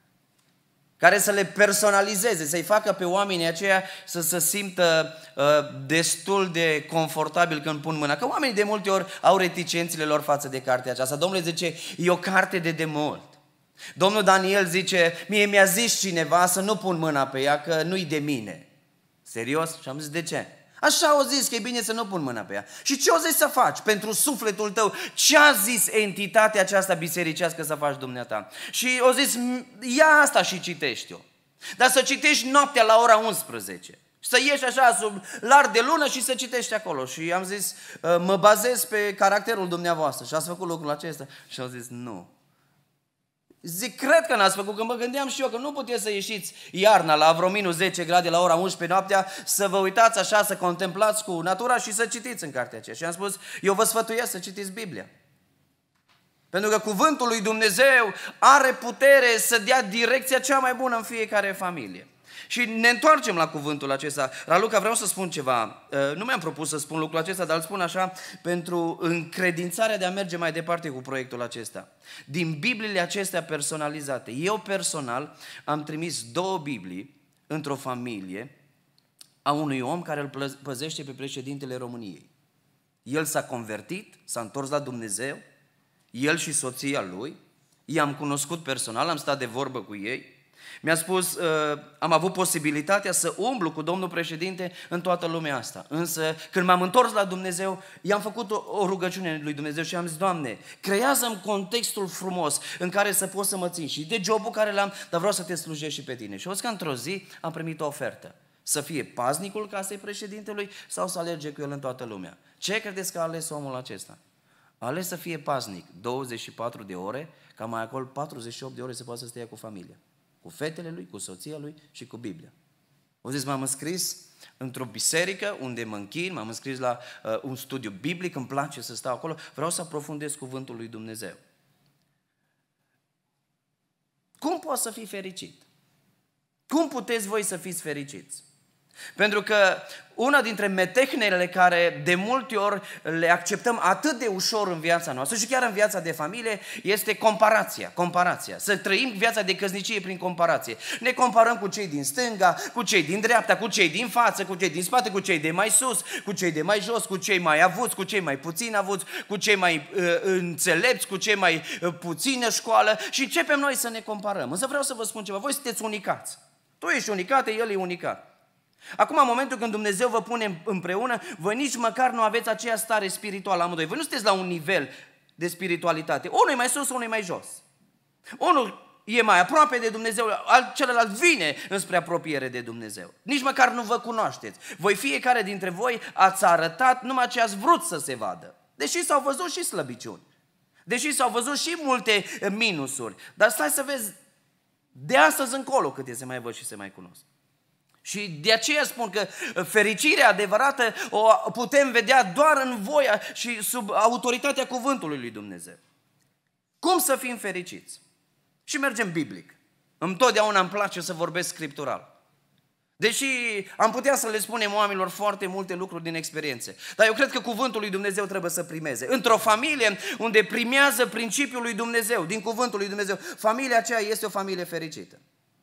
care să le personalizeze, să-i facă pe oamenii aceia să se simtă destul de confortabil când pun mâna. Că oamenii de multe ori au reticențele lor față de cartea aceasta. Domnul zice, e o carte de demult. Domnul Daniel zice, mie mi-a zis cineva să nu pun mâna pe ea, că nu-i de mine. Serios? Și am zis, de ce? Așa au zis că e bine să nu pun mâna pe ea. Și ce au zis să faci pentru sufletul tău? Ce a zis entitatea aceasta bisericească să faci dumneata? Și au zis, ia asta și citești-o. Dar să citești noaptea la ora 11. Să ieși așa sub lar de lună și să citești acolo. Și am zis, mă bazez pe caracterul dumneavoastră. Și ați făcut lucrul acesta? Și au zis, nu. Zic, cred că n-ați făcut, că mă gândeam și eu că nu puteți să ieșiți iarna la vreo minus 10 grade la ora 11 noaptea, să vă uitați așa, să contemplați cu natura și să citiți în cartea aceea. Și am spus, eu vă sfătuiesc să citiți Biblia. Pentru că cuvântul lui Dumnezeu are putere să dea direcția cea mai bună în fiecare familie. Și ne întoarcem la cuvântul acesta. Raluca, vreau să spun ceva. Nu mi-am propus să spun lucrul acesta, dar îl spun așa pentru încredințarea de a merge mai departe cu proiectul acesta. Din Bibliile acestea personalizate, eu personal am trimis 2 Biblii într-o familie a unui om care îl păzește pe președintele României. El s-a convertit, s-a întors la Dumnezeu, el și soția lui, i-am cunoscut personal, am stat de vorbă cu ei. Mi-a spus, am avut posibilitatea să umblu cu domnul președinte în toată lumea asta. Însă, când m-am întors la Dumnezeu, i-am făcut o rugăciune lui Dumnezeu și am zis, Doamne, creează-mi contextul frumos în care să pot să mă țin și de jobul care l-am, dar vreau să te slujesc și pe tine. Și o că într-o zi am primit o ofertă. Să fie paznicul casei președintelui sau să alerge cu el în toată lumea. Ce credeți că a ales omul acesta? A ales să fie paznic 24 de ore, ca mai acolo 48 de ore se poate să stea cu familia. Cu fetele lui, cu soția lui și cu Biblia. O zis, m-am înscris într-o biserică unde mă închin, m-am înscris la un studiu biblic, îmi place să stau acolo, vreau să aprofundez cuvântul lui Dumnezeu. Cum poți să fii fericit? Cum puteți voi să fiți fericiți? Pentru că una dintre metehnele care de multe ori le acceptăm atât de ușor în viața noastră și chiar în viața de familie este comparația. Să trăim viața de căsnicie prin comparație. Ne comparăm cu cei din stânga, cu cei din dreapta, cu cei din față, cu cei din spate, cu cei de mai sus, cu cei de mai jos, cu cei mai avuți, cu cei mai puțin avuți, cu cei mai înțelepți, cu cei mai puțină școală și începem noi să ne comparăm. Însă vreau să vă spun ceva, voi sunteți unicați. Tu ești unicat, el e unicat. Acum, în momentul când Dumnezeu vă pune împreună, voi nici măcar nu aveți aceea stare spirituală amândoi. Voi nu sunteți la un nivel de spiritualitate. Unul e mai sus, unul e mai jos. Unul e mai aproape de Dumnezeu, celălalt vine înspre apropiere de Dumnezeu. Nici măcar nu vă cunoașteți. Voi fiecare dintre voi ați arătat numai ce ați vrut să se vadă. Deși s-au văzut și slăbiciuni. Deși s-au văzut și multe minusuri. Dar stai să vezi de astăzi încolo câte se mai văd și se mai cunosc. Și de aceea spun că fericirea adevărată o putem vedea doar în voia și sub autoritatea cuvântului lui Dumnezeu. Cum să fim fericiți? Și mergem biblic. Întotdeauna îmi place să vorbesc scriptural. Deși am putea să le spunem oamenilor foarte multe lucruri din experiențe. Dar eu cred că cuvântul lui Dumnezeu trebuie să primeze. Într-o familie unde primează principiul lui Dumnezeu, din cuvântul lui Dumnezeu, familia aceea este o familie fericită.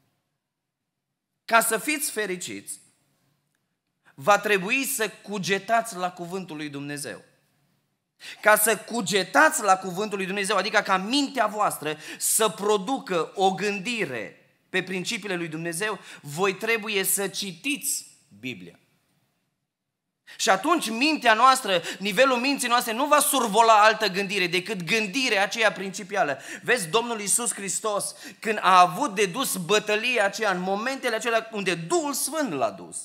Ca să fiți fericiți, va trebui să cugetați la cuvântul lui Dumnezeu. Ca să cugetați la cuvântul lui Dumnezeu, adică ca mintea voastră să producă o gândire pe principiile lui Dumnezeu, voi trebuie să citiți Biblia. Și atunci mintea noastră, nivelul minții noastre nu va survola altă gândire decât gândirea aceea principială. Vezi, Domnul Iisus Hristos, când a avut de dus bătălia aceea, în momentele acelea unde Duhul Sfânt l-a dus,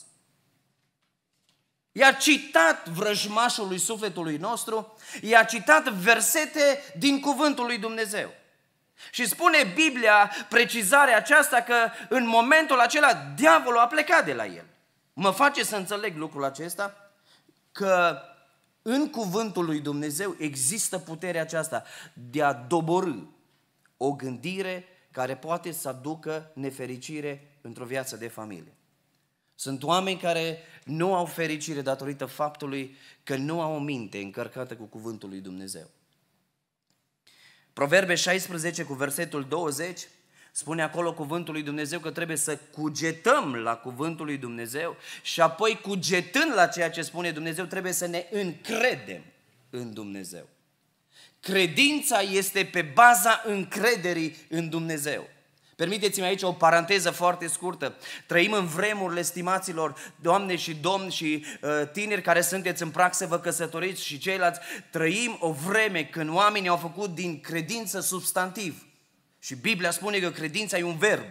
i-a citat vrăjmașului sufletului nostru, i-a citat versete din cuvântul lui Dumnezeu. Și spune Biblia, precizarea aceasta, că în momentul acela diavolul a plecat de la el. Mă face să înțeleg lucrul acesta, că în cuvântul lui Dumnezeu există puterea aceasta de a doborî o gândire care poate să aducă nefericire într-o viață de familie. Sunt oameni care nu au fericire datorită faptului că nu au o minte încărcată cu cuvântul lui Dumnezeu. Proverbe 16 cu versetul 20 spune acolo cuvântul lui Dumnezeu că trebuie să cugetăm la cuvântul lui Dumnezeu și apoi cugetând la ceea ce spune Dumnezeu trebuie să ne încredem în Dumnezeu. Credința este pe baza încrederii în Dumnezeu. Permiteți-mi aici o paranteză foarte scurtă. Trăim în vremurile, stimaților, doamne și domni și tineri care sunteți în prag să vă căsătoriți și ceilalți, trăim o vreme când oamenii au făcut din credință substantiv. Și Biblia spune că credința e un verb.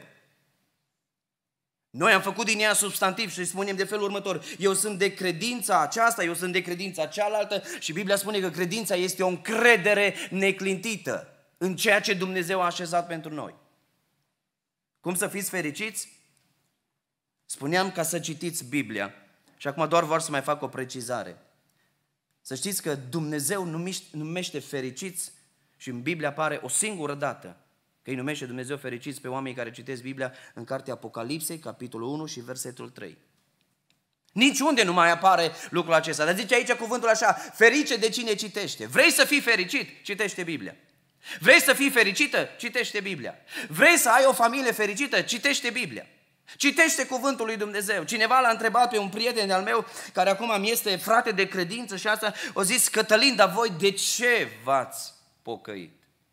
Noi am făcut din ea substantiv și spunem de felul următor: eu sunt de credința aceasta, eu sunt de credința cealaltă și Biblia spune că credința este o încredere neclintită în ceea ce Dumnezeu a așezat pentru noi. Cum să fiți fericiți? Spuneam ca să citiți Biblia și acum doar vreau să mai fac o precizare. Să știți că Dumnezeu numește fericiți și în Biblia apare o singură dată că îi numește Dumnezeu fericiți pe oamenii care citesc Biblia în cartea Apocalipsei, capitolul 1 și versetul 3. Niciunde nu mai apare lucrul acesta. Dar zice aici cuvântul așa: ferice de cine citește. Vrei să fii fericit? Citește Biblia. Vrei să fii fericită? Citește Biblia. Vrei să ai o familie fericită? Citește Biblia. Citește cuvântul lui Dumnezeu. Cineva l-a întrebat pe un prieten de-al meu, care acum mi este frate de credință și asta, o zis: Cătălin, dar voi de ce v-ați pocăit?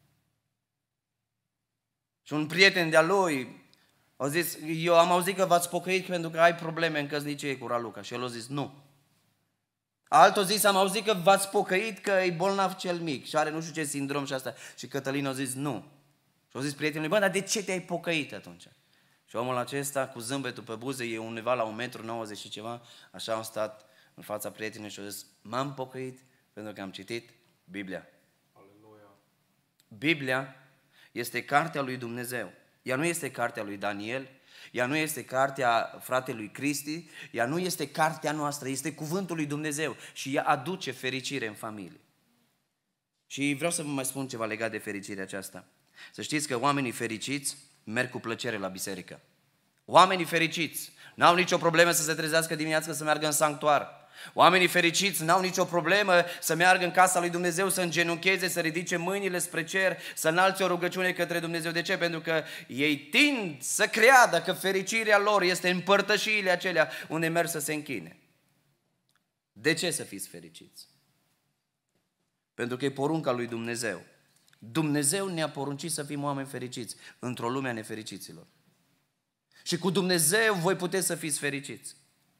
Și un prieten de-al lui a zis: eu am auzit că v-ați pocăit pentru că ai probleme în căsnicie cu Raluca. Și el a zis: nu. Altul a zis: am auzit că v-ați pocăit că e bolnav cel mic și are nu știu ce sindrom și asta. Și Cătălin a zis: nu. Și a zis prietenului: bă, dar de ce te-ai pocăit atunci? Și omul acesta, cu zâmbetul pe buze, e undeva la 1,90 m și ceva, așa am stat în fața prietenului și a zis: m-am pocăit pentru că am citit Biblia. Aleluia. Biblia este cartea lui Dumnezeu. Ea nu este cartea lui Daniel, ea nu este cartea fratelui Cristi, ea nu este cartea noastră, este cuvântul lui Dumnezeu și ea aduce fericire în familie. Și vreau să vă mai spun ceva legat de fericirea aceasta. Să știți că oamenii fericiți merg cu plăcere la biserică. Oamenii fericiți n-au nicio problemă să se trezească dimineața să meargă în sanctuar. Oamenii fericiți n-au nicio problemă să meargă în casa lui Dumnezeu, să îngenuncheze, să ridice mâinile spre cer, să înalțe o rugăciune către Dumnezeu. De ce? Pentru că ei tind să creadă că fericirea lor este în părtășiile acelea unde merg să se închine. De ce să fiți fericiți? Pentru că e porunca lui Dumnezeu. Dumnezeu ne-a poruncit să fim oameni fericiți într-o lume a nefericiților. Și cu Dumnezeu voi puteți să fiți fericiți.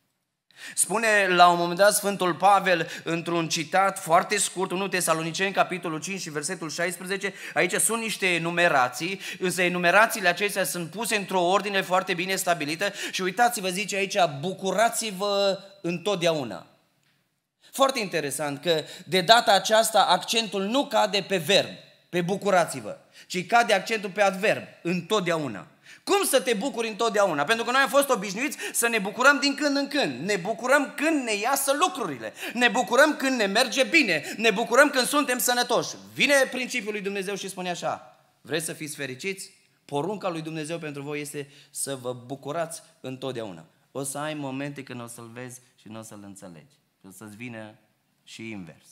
Spune la un moment dat Sfântul Pavel într-un citat foarte scurt, 1 Tesaloniceni, capitolul 5 și versetul 16, aici sunt niște enumerații, însă enumerațiile acestea sunt puse într-o ordine foarte bine stabilită și uitați-vă, zice aici: bucurați-vă întotdeauna. Foarte interesant că de data aceasta accentul nu cade pe verb, pe bucurați-vă, ci cade accentul pe adverb, întotdeauna. Cum să te bucuri întotdeauna? Pentru că noi am fost obișnuiți să ne bucurăm din când în când. Ne bucurăm când ne iasă lucrurile. Ne bucurăm când ne merge bine. Ne bucurăm când suntem sănătoși. Vine principiul lui Dumnezeu și spune așa: vreți să fiți fericiți? Porunca lui Dumnezeu pentru voi este să vă bucurați întotdeauna. O să ai momente când o să-L vezi și nu o să-L înțelegi. O să-ți vină și invers.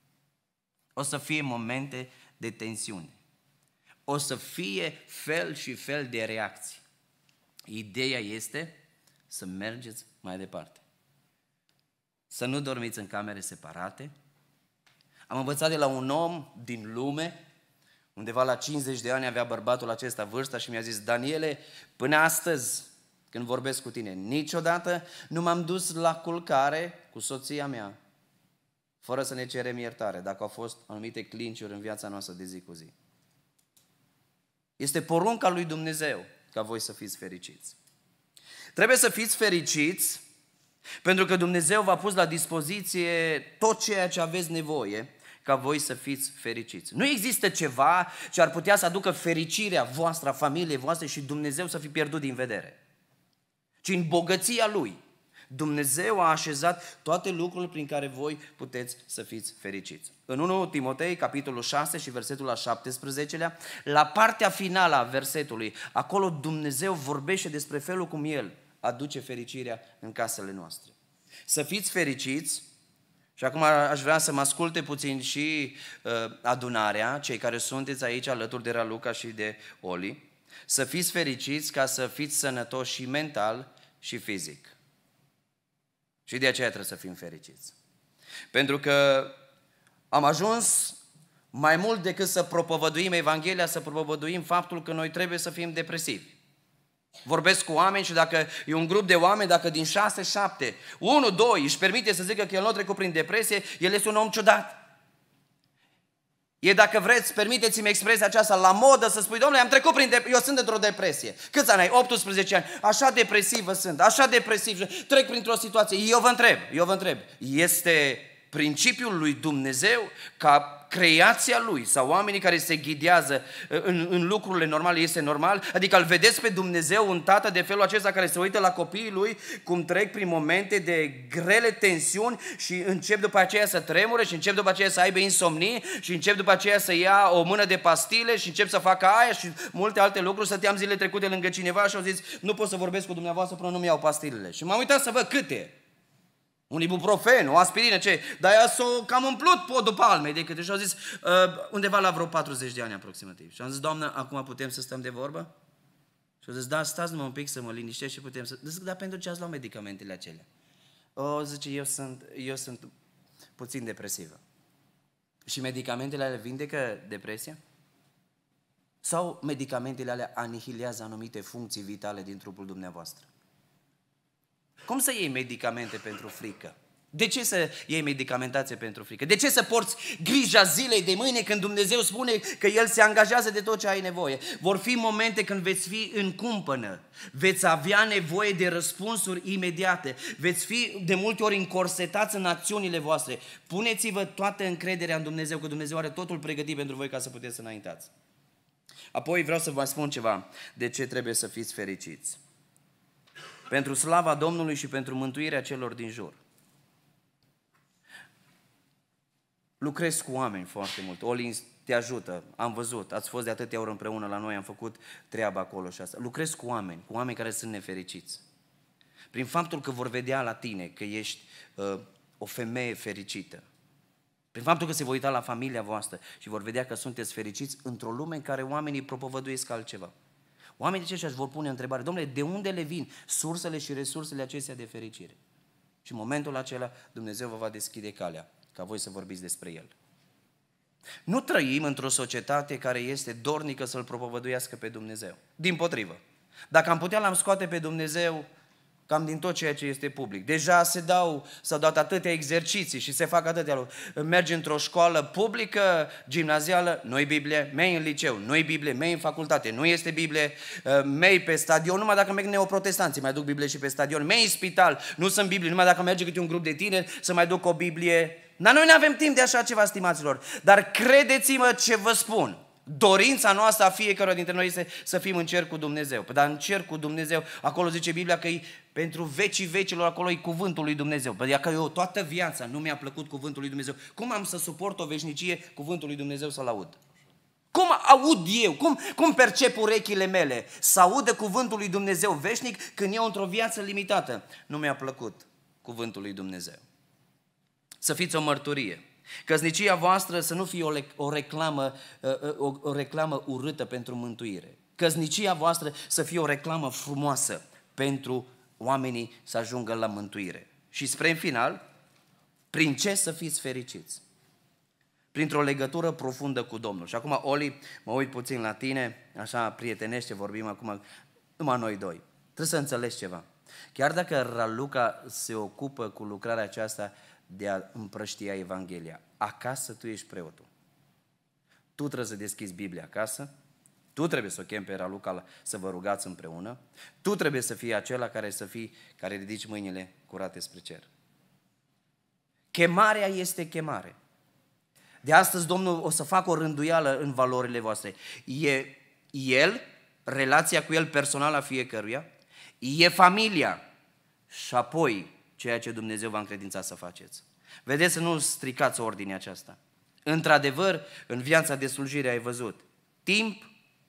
O să fie momente de tensiune. O să fie fel și fel de reacții. Ideea este să mergeți mai departe. Să nu dormiți în camere separate. Am învățat de la un om din lume, undeva la 50 de ani avea bărbatul acesta vârsta și mi-a zis: Daniele, până astăzi, când vorbesc cu tine, niciodată nu m-am dus la culcare cu soția mea fără să ne cerem iertare, dacă au fost anumite clinciuri în viața noastră de zi cu zi. Este porunca lui Dumnezeu ca voi să fiți fericiți. Trebuie să fiți fericiți pentru că Dumnezeu v-a pus la dispoziție tot ceea ce aveți nevoie ca voi să fiți fericiți. Nu există ceva ce ar putea să aducă fericirea voastră, a familiei voastre și Dumnezeu să fi pierdut din vedere. Ci în bogăția Lui, Dumnezeu a așezat toate lucrurile prin care voi puteți să fiți fericiți. În 1 Timotei, capitolul 6 și versetul la 17-lea, la partea finală a versetului, acolo Dumnezeu vorbește despre felul cum El aduce fericirea în casele noastre. Să fiți fericiți, și acum aș vrea să mă asculte puțin și adunarea, cei care sunteți aici alături de Raluca și de Oli, să fiți fericiți ca să fiți sănătoși și mental și fizic. Și de aceea trebuie să fim fericiți. Pentru că am ajuns mai mult decât să propovăduim Evanghelia, să propovăduim faptul că noi trebuie să fim depresivi. Vorbesc cu oameni și dacă e un grup de oameni, dacă din 6-7, 1-2 își permite să zică că el nu a trecut prin depresie, el este un om ciudat. E, dacă vreți, permiteți-mi expresia aceasta, la modă să spui: domnule, am trecut prin depresie, eu sunt într-o depresie. Câți ani ai? 18 ani. Așa depresivă sunt, așa depresiv, trec printr-o situație. Eu vă întreb, este principiul lui Dumnezeu ca creația Lui sau oamenii care se ghidează în lucrurile normale, este normal? Adică îl vedeți pe Dumnezeu, un tată de felul acesta care se uită la copiii Lui cum trec prin momente de grele tensiuni și încep după aceea să tremure și încep după aceea să aibă insomnii și încep după aceea să ia o mână de pastile și încep să facă aia și multe alte lucruri. Stăteam zile trecute lângă cineva și au zis: nu pot să vorbesc cu dumneavoastră până nu-mi iau pastilele. Și m-am uitat să văd câte. Un ibuprofen, o aspirină, ce? Dar ea s-o cam umplut podul palmei de câte. Și au zis, undeva la vreo 40 de ani aproximativ. Și am zis: doamnă, acum putem să stăm de vorbă? Și au zis, da, stați numai un pic să mă liniștesc și putem să... Zic, dar pentru ce ați luat medicamentele acelea? Zice, eu sunt puțin depresivă. Și medicamentele alea vindecă depresia? Sau medicamentele alea anihilează anumite funcții vitale din trupul dumneavoastră? Cum să iei medicamente pentru frică? De ce să iei medicamentație pentru frică? De ce să porți grija zilei de mâine când Dumnezeu spune că El se angajează de tot ce ai nevoie? Vor fi momente când veți fi în cumpănă, veți avea nevoie de răspunsuri imediate, veți fi de multe ori încorsetați în acțiunile voastre. Puneți-vă toată încrederea în Dumnezeu, că Dumnezeu are totul pregătit pentru voi ca să puteți să înaintați. Apoi vreau să vă spun ceva, de ce trebuie să fiți fericiți. Pentru slava Domnului și pentru mântuirea celor din jur. Lucrez cu oameni foarte mult. Olin te ajută, am văzut, ați fost de atâtea ori împreună la noi, am făcut treaba acolo și asta. Lucrez cu oameni care sunt nefericiți. Prin faptul că vor vedea la tine că ești o femeie fericită. Prin faptul că se vor uita la familia voastră și vor vedea că sunteți fericiți într-o lume în care oamenii propovăduiesc altceva. Oamenii aceștia își vor pune întrebare, domnule, de unde le vin sursele și resursele acestea de fericire? Și în momentul acela Dumnezeu vă va deschide calea ca voi să vorbiți despre El. Nu trăim într-o societate care este dornică să-L propovăduiască pe Dumnezeu. Dimpotrivă. Dacă am putea, L-am scoate pe Dumnezeu cam din tot ceea ce este public. Deja s-au dat atâtea exerciții și se fac atâtea. Mergi într-o școală publică, gimnazială, nu-i Biblie, mergi în liceu, nu-i Biblie, mergi în facultate, nu este Biblie, mergi pe stadion, numai dacă merg neoprotestanții, mai duc Biblie și pe stadion, mergi în spital, nu sunt Biblie, numai dacă merge câte un grup de tineri să mai duc o Biblie. Dar noi nu avem timp de așa ceva, stimaților. Dar credeți-mă ce vă spun. Dorința noastră a fiecăruia dintre noi este să fim în cer cu Dumnezeu. Dar în cer cu Dumnezeu, acolo zice Biblia că e pentru vecii vecilor, acolo e cuvântul lui Dumnezeu. Păi dacă eu toată viața nu mi-a plăcut cuvântul lui Dumnezeu, cum am să suport o veșnicie cuvântul lui Dumnezeu să-l aud? Cum aud eu? Cum percep urechile mele să audă cuvântul lui Dumnezeu veșnic când eu într-o viață limitată nu mi-a plăcut cuvântul lui Dumnezeu? Să fiți o mărturie. Căsnicia voastră să nu fie o reclamă urâtă pentru mântuire. Căsnicia voastră să fie o reclamă frumoasă pentru oamenii să ajungă la mântuire. Și spre în final, prin ce să fiți fericiți? Printr-o legătură profundă cu Domnul. Și acum, Oli, mă uit puțin la tine, așa prietenește, vorbim acum numai noi doi. Trebuie să înțelegi ceva. Chiar dacă Raluca se ocupă cu lucrarea aceasta de a împrăștia Evanghelia, acasă tu ești preotul. Tu trebuie să deschizi Biblia acasă, tu trebuie să o chemi pe Raluca să vă rugați împreună, tu trebuie să fii acela care ridici mâinile curate spre cer. Chemarea este chemare. De astăzi Domnul o să facă o rânduială în valorile voastre. E El, relația cu El personală a fiecăruia, e familia și apoi ceea ce Dumnezeu v-a încredințat să faceți. Vedeți, să nu stricați ordinea aceasta. Într-adevăr, în viața de slujire ai văzut timp,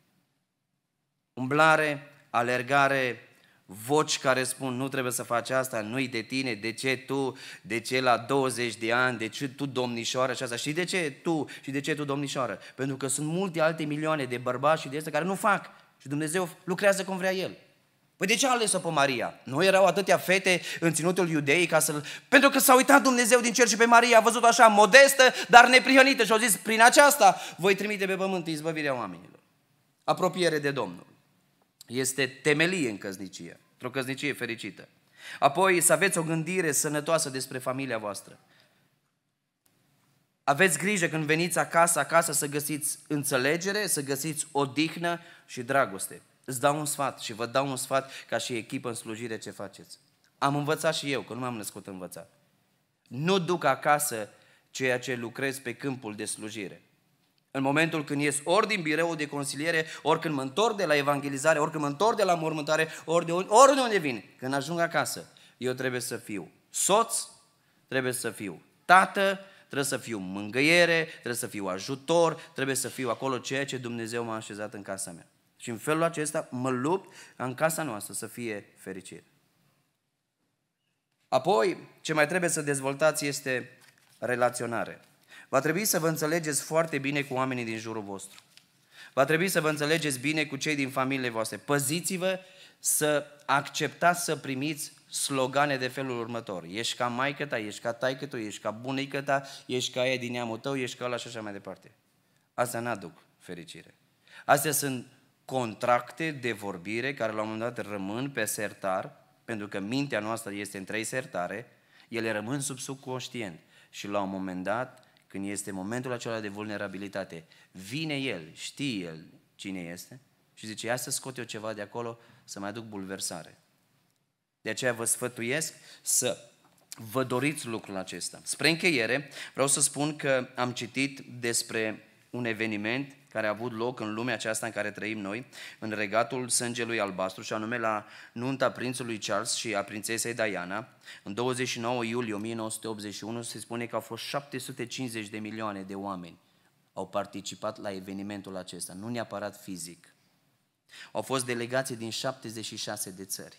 umblare, alergare, voci care spun nu trebuie să faci asta, nu-i de tine, de ce tu, de ce la 20 de ani, de ce tu domnișoară și asta. Și de ce tu și de ce tu domnișoară? Pentru că sunt multe alte milioane de bărbați și de astea care nu fac și Dumnezeu lucrează cum vrea El. Păi de ce a ales-o pe Maria? Nu erau atâtea fete în ținutul iudeii pentru că s-a uitat Dumnezeu din cer și pe Maria, a văzut așa modestă, dar neprihănită și a zis, prin aceasta voi trimite pe pământ izbăvirea oamenilor. Apropiere de Domnul. Este temelie în căsnicie, într-o căsnicie fericită. Apoi să aveți o gândire sănătoasă despre familia voastră. Aveți grijă când veniți acasă să găsiți înțelegere, să găsiți odihnă și dragoste. Îți dau un sfat și vă dau un sfat ca și echipă în slujire ce faceți. Am învățat și eu, că nu m-am născut învățat. Nu duc acasă ceea ce lucrez pe câmpul de slujire. În momentul când ies ori din biroul de consiliere, ori când mă întorc de la evangelizare, ori când mă întorc de la mormântare, ori de unde vin, când ajung acasă, eu trebuie să fiu soț, trebuie să fiu tată, trebuie să fiu mângâiere, trebuie să fiu ajutor, trebuie să fiu acolo ceea ce Dumnezeu m-a așezat în casa mea. Și în felul acesta mă lupt ca în casa noastră să fie fericire. Apoi, ce mai trebuie să dezvoltați este relaționare. Va trebui să vă înțelegeți foarte bine cu oamenii din jurul vostru. Va trebui să vă înțelegeți bine cu cei din familiile voastre. Păziți-vă să acceptați să primiți slogane de felul următor. Ești ca maică ta, ești ca taică tu, ești ca bunică ta, ești ca aia din neamul tău, ești ca ăla și așa mai departe. Astea n-aduc fericire. Astea sunt contracte de vorbire care la un moment dat rămân pe sertar, pentru că mintea noastră este în 3 sertare, ele rămân sub subconștient. Și la un moment dat, când este momentul acela de vulnerabilitate, vine el, știe el cine este și zice, hai să scot eu ceva de acolo, să mai aduc bulversare. De aceea vă sfătuiesc să vă doriți lucrul acesta. Spre încheiere, vreau să spun că am citit despre un eveniment care a avut loc în lumea aceasta în care trăim noi, în regatul sângelui albastru, și anume la nunta prințului Charles și a prințesei Diana. În 29 iulie 1981 se spune că au fost 750 de milioane de oameni au participat la evenimentul acesta, nu neapărat fizic. Au fost delegații din 76 de țări.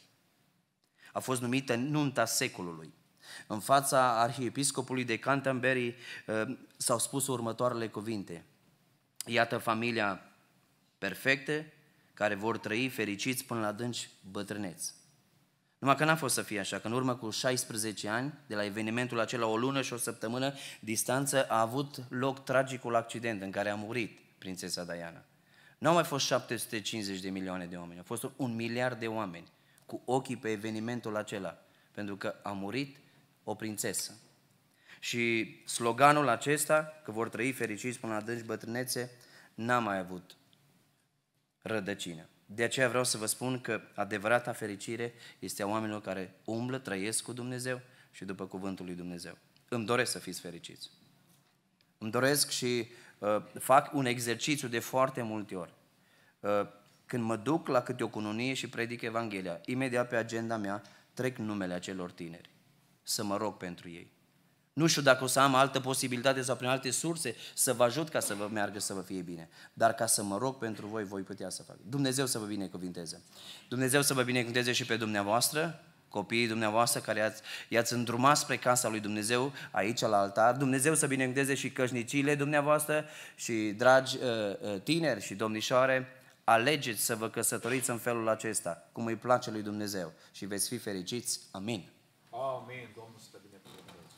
A fost numită nunta secolului. În fața arhiepiscopului de Canterbury s-au spus următoarele cuvinte: iată familia perfectă care vor trăi fericiți până la adânci bătrâneți. Numai că n-a fost să fie așa, că în urmă cu 16 ani, de la evenimentul acela, o lună și o săptămână distanță, a avut loc tragicul accident în care a murit prințesa Diana. Nu au mai fost 750 de milioane de oameni, au fost 1 miliard de oameni cu ochii pe evenimentul acela, pentru că a murit o prințesă. Și sloganul acesta, că vor trăi fericiți până la adânci bătrânețe, n-a mai avut rădăcină. De aceea vreau să vă spun că adevărata fericire este a oamenilor care umblă, trăiesc cu Dumnezeu și după cuvântul lui Dumnezeu. Îmi doresc să fiți fericiți. Îmi doresc și fac un exercițiu de foarte multe ori. Când mă duc la câte o cununie și predic Evanghelia, imediat pe agenda mea trec numele acelor tineri, să mă rog pentru ei. Nu știu dacă o să am altă posibilitate sau prin alte surse să vă ajut ca să vă meargă, să vă fie bine. Dar ca să mă rog pentru voi, voi putea să fac. Dumnezeu să vă binecuvinteze. Dumnezeu să vă binecuvinteze și pe dumneavoastră, copiii dumneavoastră care i-ați îndrumat spre casa lui Dumnezeu aici la altar. Dumnezeu să binecuvinteze și căsniciile dumneavoastră și dragi tineri și domnișoare, alegeți să vă căsătoriți în felul acesta, cum îi place lui Dumnezeu și veți fi fericiți. Amin. Amin. Domnul să te binecuvânteze.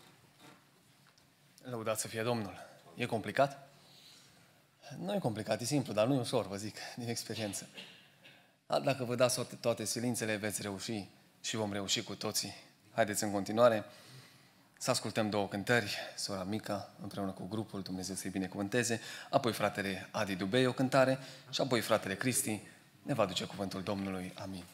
Lăudați să fie Domnul. E complicat? Nu e complicat, e simplu, dar nu e ușor, vă zic, din experiență. Dacă vă dați toate silințele, veți reuși și vom reuși cu toții. Haideți în continuare să ascultăm 2 cântări, sora Mica împreună cu grupul, Dumnezeu să-i binecuvânteze, apoi fratele Adi Dubei o cântare și apoi fratele Cristi ne va duce cuvântul Domnului. Amin.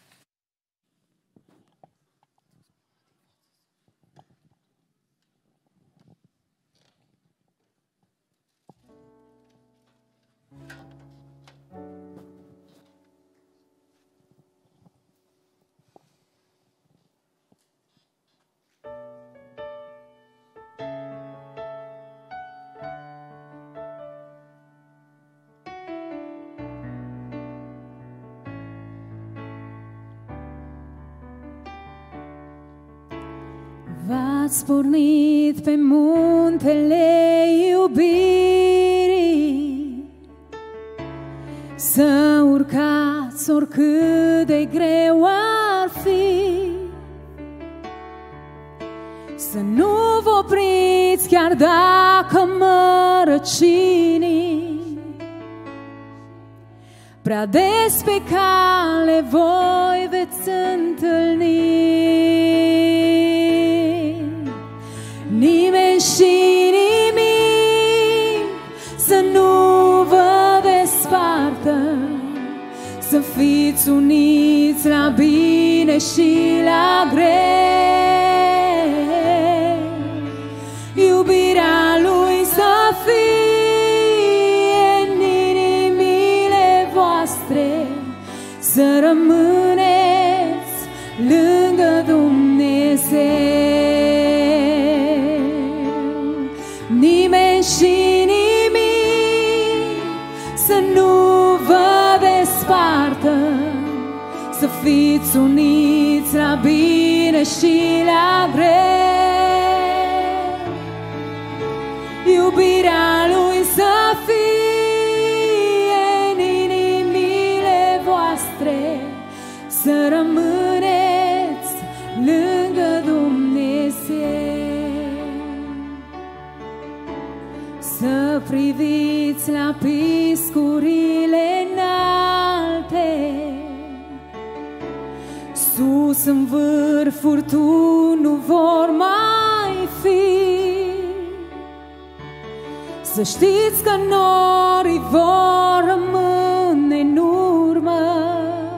V-ați pornit pe muntele iubirii, să urcați oricât de greu ar fi, să nu vă opriți chiar dacă mărăcinii prea des pe cale voi veți întâlni. Nimeni și nimic să nu vă despartă, să fiți uniți la bine și la greu. Iubirea Lui să fie în inimile voastre, să rămâneți lângă Dumnezeu. Nimeni și nimic să nu vă despartă, să fiți uniți la bine și la greu. Iubirea Lui să fie Să priviți la piscurile înalte, sus în vârfuri tu nu vor mai fi. Să știți că norii vor rămâne în urmă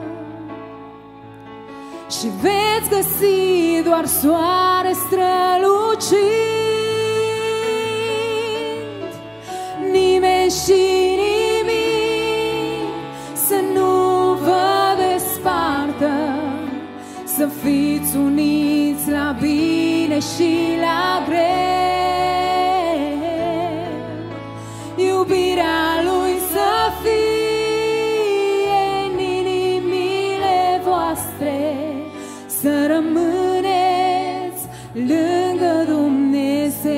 și veți găsi doar soare strălucind. Nimeni și nimic să nu vă despartă, să fiți uniți la bine și la greu. Iubirea Lui să fie în inimile voastre, să rămâneți lângă Dumnezeu.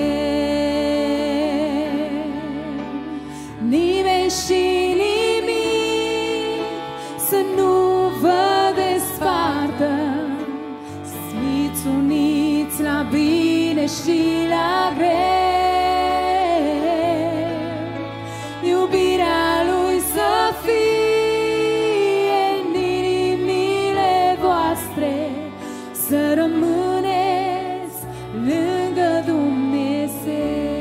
Nimeni și nimic să nu vă despartă, să fiți uniți la bine și la greu. Iubirea Lui să fie în inimile voastre, să rămâneți lângă Dumnezeu.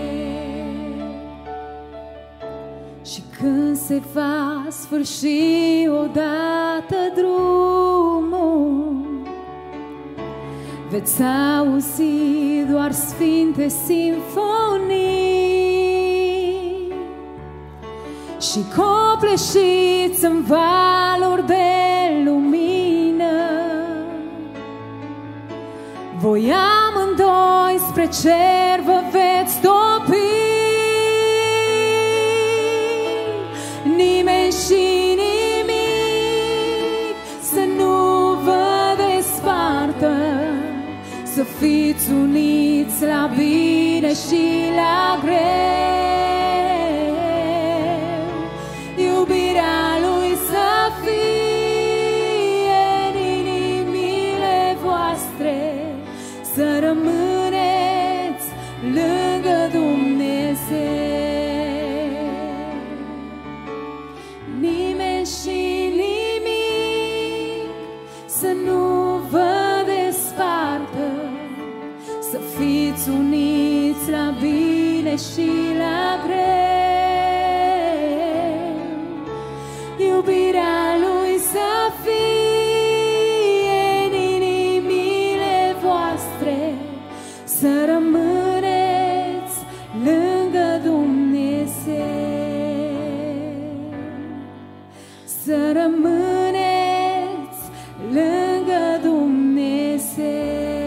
Și când se va sfârși odată drumul, veți auzi doar sfinte simfonii și copleșiți în valuri de lumină. Voi amândoi spre cer vă veți topi. Nimeni și nimic să nu vă despartă, să fiți uniți la bine și la greu. Iubirea Lui să fie în inimile voastre, să rămâneți lângă Dumnezeu. Nimeni și nimic să nu vă despartă, să fiți uniți la bine și la greu. Iubirea Lui să fie în inimile voastre, să rămâneți lângă Dumnezeu. Să rămâneți lângă Dumnezeu.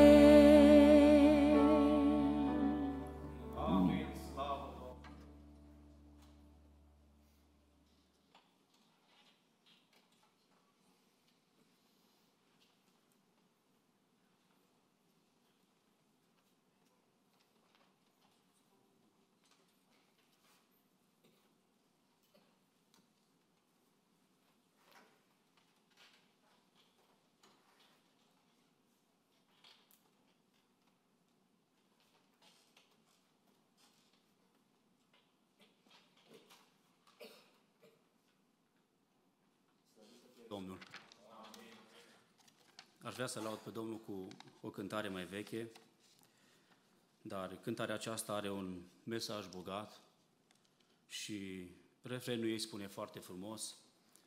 Domnul. Aș vrea să laud pe Domnul cu o cântare mai veche, dar cântarea aceasta are un mesaj bogat și refrenul ei spune foarte frumos: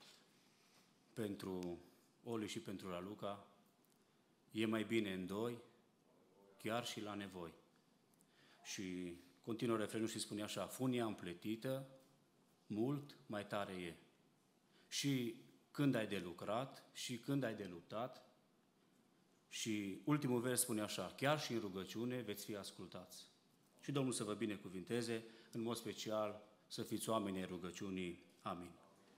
pentru Oli și pentru Raluca, e mai bine în doi, chiar și la nevoi. Și continuă refrenul și spune așa: funia împletită, mult mai tare e. Și când ai de lucrat și când ai de luptat. Și ultimul vers spune așa: chiar și în rugăciune veți fi ascultați. Și Domnul să vă binecuvinteze, în mod special să fiți oameni ai rugăciunii. Amin.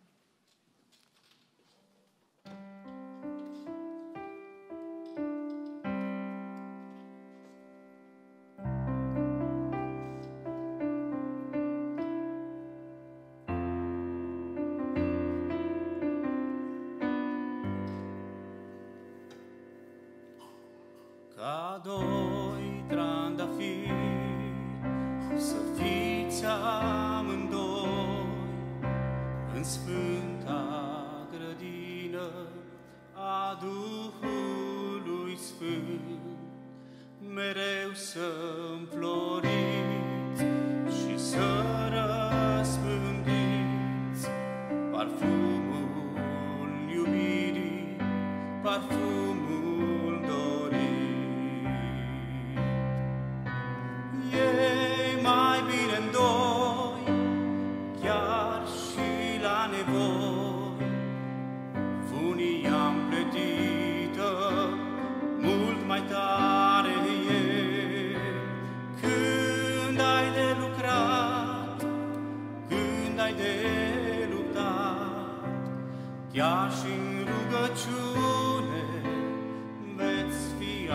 Ca doi trandafiri să fiți chiar și în rugăciune veți fi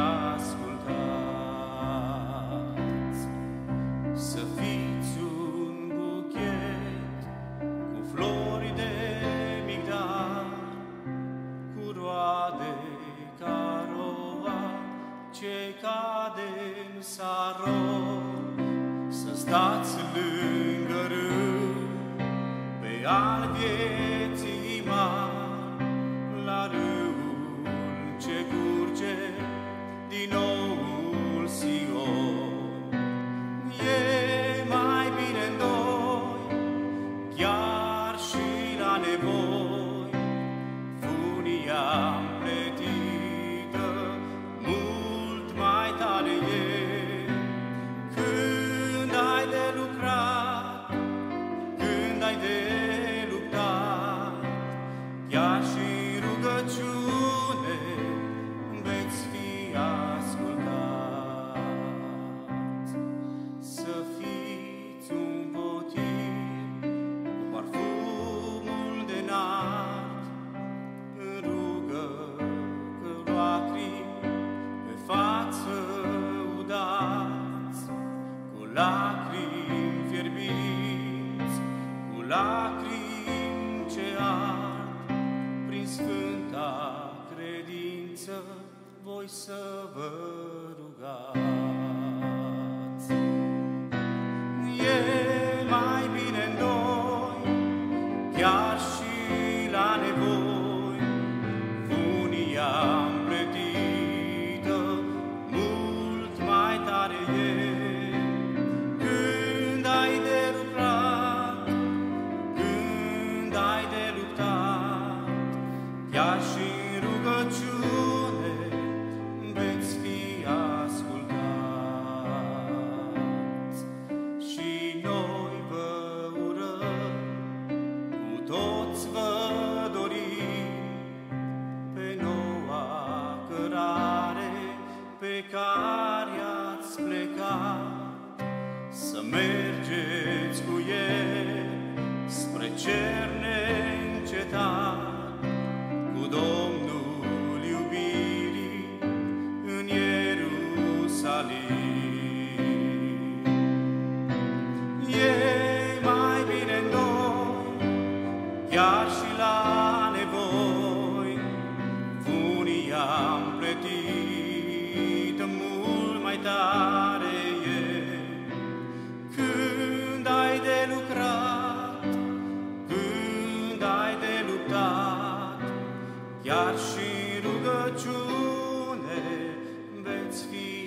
ascultați. Să fiți un buchet cu flori de migdal, cu roade ca roa ce cade în saron, să stați lângă râu pe al vieții mari, la râul ce curge din noul Sion. E mai bine în doi, chiar și la nevoi, funia împletită mult mai tare e. Când ai de lucrat, când ai de luptat, chiar și în rugăciune veți fi ascultați. Să fiți un potir cu parfumul de nard, în rugă că lacrimi pe față udați, cu lacrimi fierbinți, cu lacrimi ce ard, prin sfânta credință voi să vă rugați. E mai bine în doi, chiar și la nevoi, funia împletită mult mai tare e. Când ai de lucrat, când ai de luptat, chiar și în rugăciune veți fi ascultați. Și noi vă urăm, cu toți vă dorim, pe noua cărare pe care ați plecat, să mergeți cu el spre cer neîncetat, cu Domnul iubirii în Ierusalim. E mai bine în doi, chiar și la nevoi, funia împletită mult mai tare e. Când ai de lucrat, când ai de luptat, chiar și în rugăciune veți fi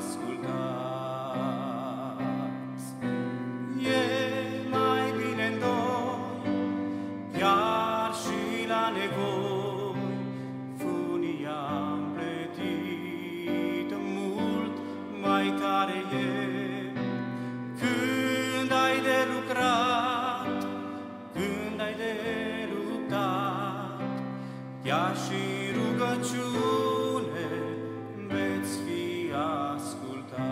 ascultați. E mai bine în doi, chiar și la nevoi, funia împletită mult mai tare e. Când ai de lucrat, când ai de luptat, chiar și în rugăciune veți fi ascultați.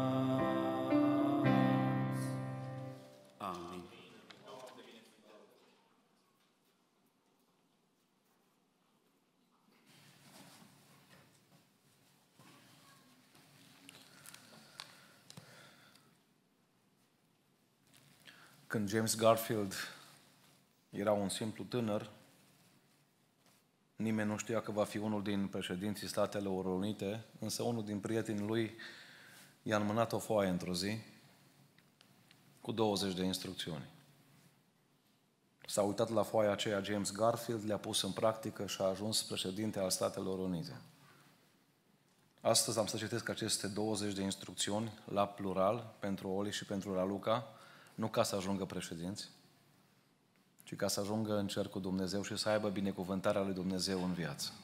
Amin. Când James Garfield era un simplu tânăr, nimeni nu știa că va fi unul din președinții Statelor Unite, însă unul din prietenii lui i-a înmânat o foaie într-o zi cu 20 de instrucțiuni. S-a uitat la foaia aceea James Garfield, le-a pus în practică și a ajuns președinte al Statelor Unite. Astăzi am să citesc aceste 20 de instrucțiuni la plural pentru Oli și pentru Raluca, nu ca să ajungă președinți, ci ca să ajungă în cer cu Dumnezeu și să aibă binecuvântarea lui Dumnezeu în viață.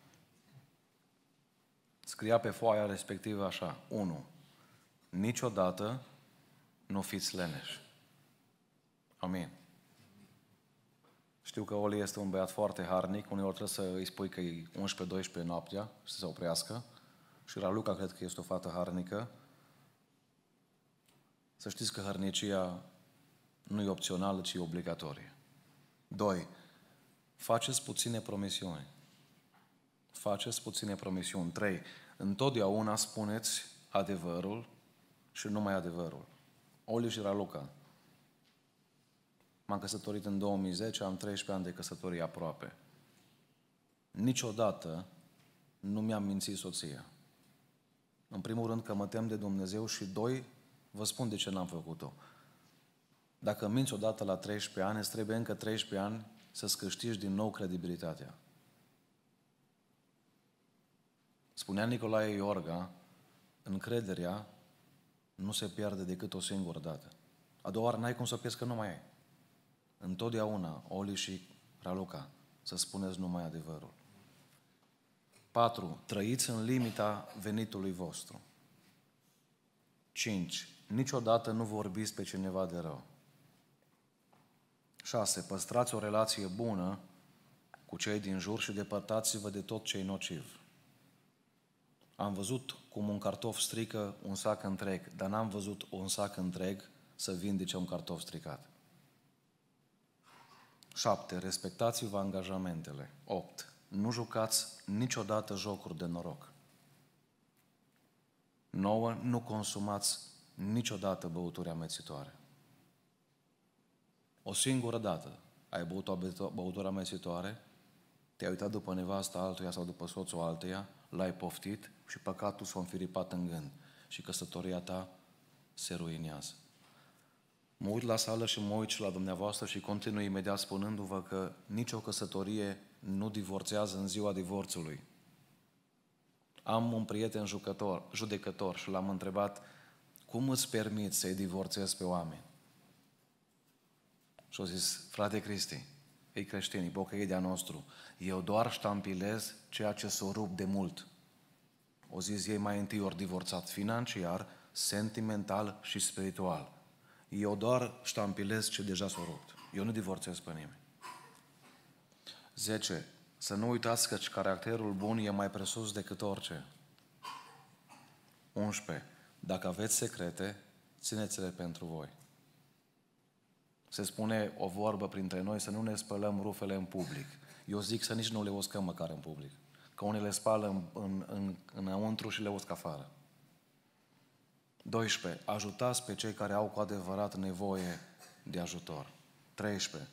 Scria pe foaia respectivă așa: 1. Niciodată nu fiți leneși. Amin. Știu că Oli este un băiat foarte harnic, uneori trebuie să îi spui că e 11-12 noaptea și să se oprească. Și Raluca cred că este o fată harnică. Să știți că hărnicia nu e opțională, ci e obligatorie. 2. faceți puține promisiuni. Faceți puține promisiuni. 3. Întotdeauna spuneți adevărul și numai adevărul. Oli și Raluca. M-am căsătorit în 2010, am 13 ani de căsătorie aproape. Niciodată nu mi-am mințit soția. În primul rând că mă tem de Dumnezeu și 2, vă spun de ce n-am făcut-o. Dacă minți odată la 13 ani, îți trebuie încă 13 ani să-ți câștigi din nou credibilitatea. Spunea Nicolae Iorga, încrederea nu se pierde decât o singură dată. A doua oară n-ai cum să o pierzi, că nu mai ai. Întotdeauna, Oli și Raluca, să spuneți numai adevărul. 4. Trăiți în limita venitului vostru. 5. Niciodată nu vorbiți pe cineva de rău. 6. Păstrați o relație bună cu cei din jur și depărtați-vă de tot ce e nociv. Am văzut cum un cartof strică un sac întreg, dar n-am văzut un sac întreg să vindece un cartof stricat. 7. Respectați-vă angajamentele. 8. Nu jucați niciodată jocuri de noroc. 9. Nu consumați niciodată băuturi amețitoare. O singură dată ai băut o băutură amețitoare, te-ai uitat după nevasta altuia sau după soțul altuia, l-ai poftit și păcatul s-a înfiripat în gând și căsătoria ta se ruinează. Mă uit la sală și mă uit și la dumneavoastră și continui imediat spunându-vă că nicio căsătorie nu divorțează în ziua divorțului. Am un prieten judecător și l-am întrebat: cum îți permiți să-i divorțezi pe oameni? Și au zis: frate Cristi, ei creștini, pocăii de-a nostru, eu doar ștampilez ceea ce s-o rup de mult. O zis: ei mai întâi ori divorțat financiar, sentimental și spiritual. Eu doar ștampilez ce deja s-o rupt. Eu nu divorțez pe nimeni. 10. Să nu uitați că caracterul bun e mai presus decât orice. 11. Dacă aveți secrete, țineți-le pentru voi. Se spune o vorbă printre noi să nu ne spălăm rufele în public. Eu zic să nici nu le uscăm măcar în public. Că unii le spală înăuntru și le uscă afară. 12. Ajutați pe cei care au cu adevărat nevoie de ajutor. 13.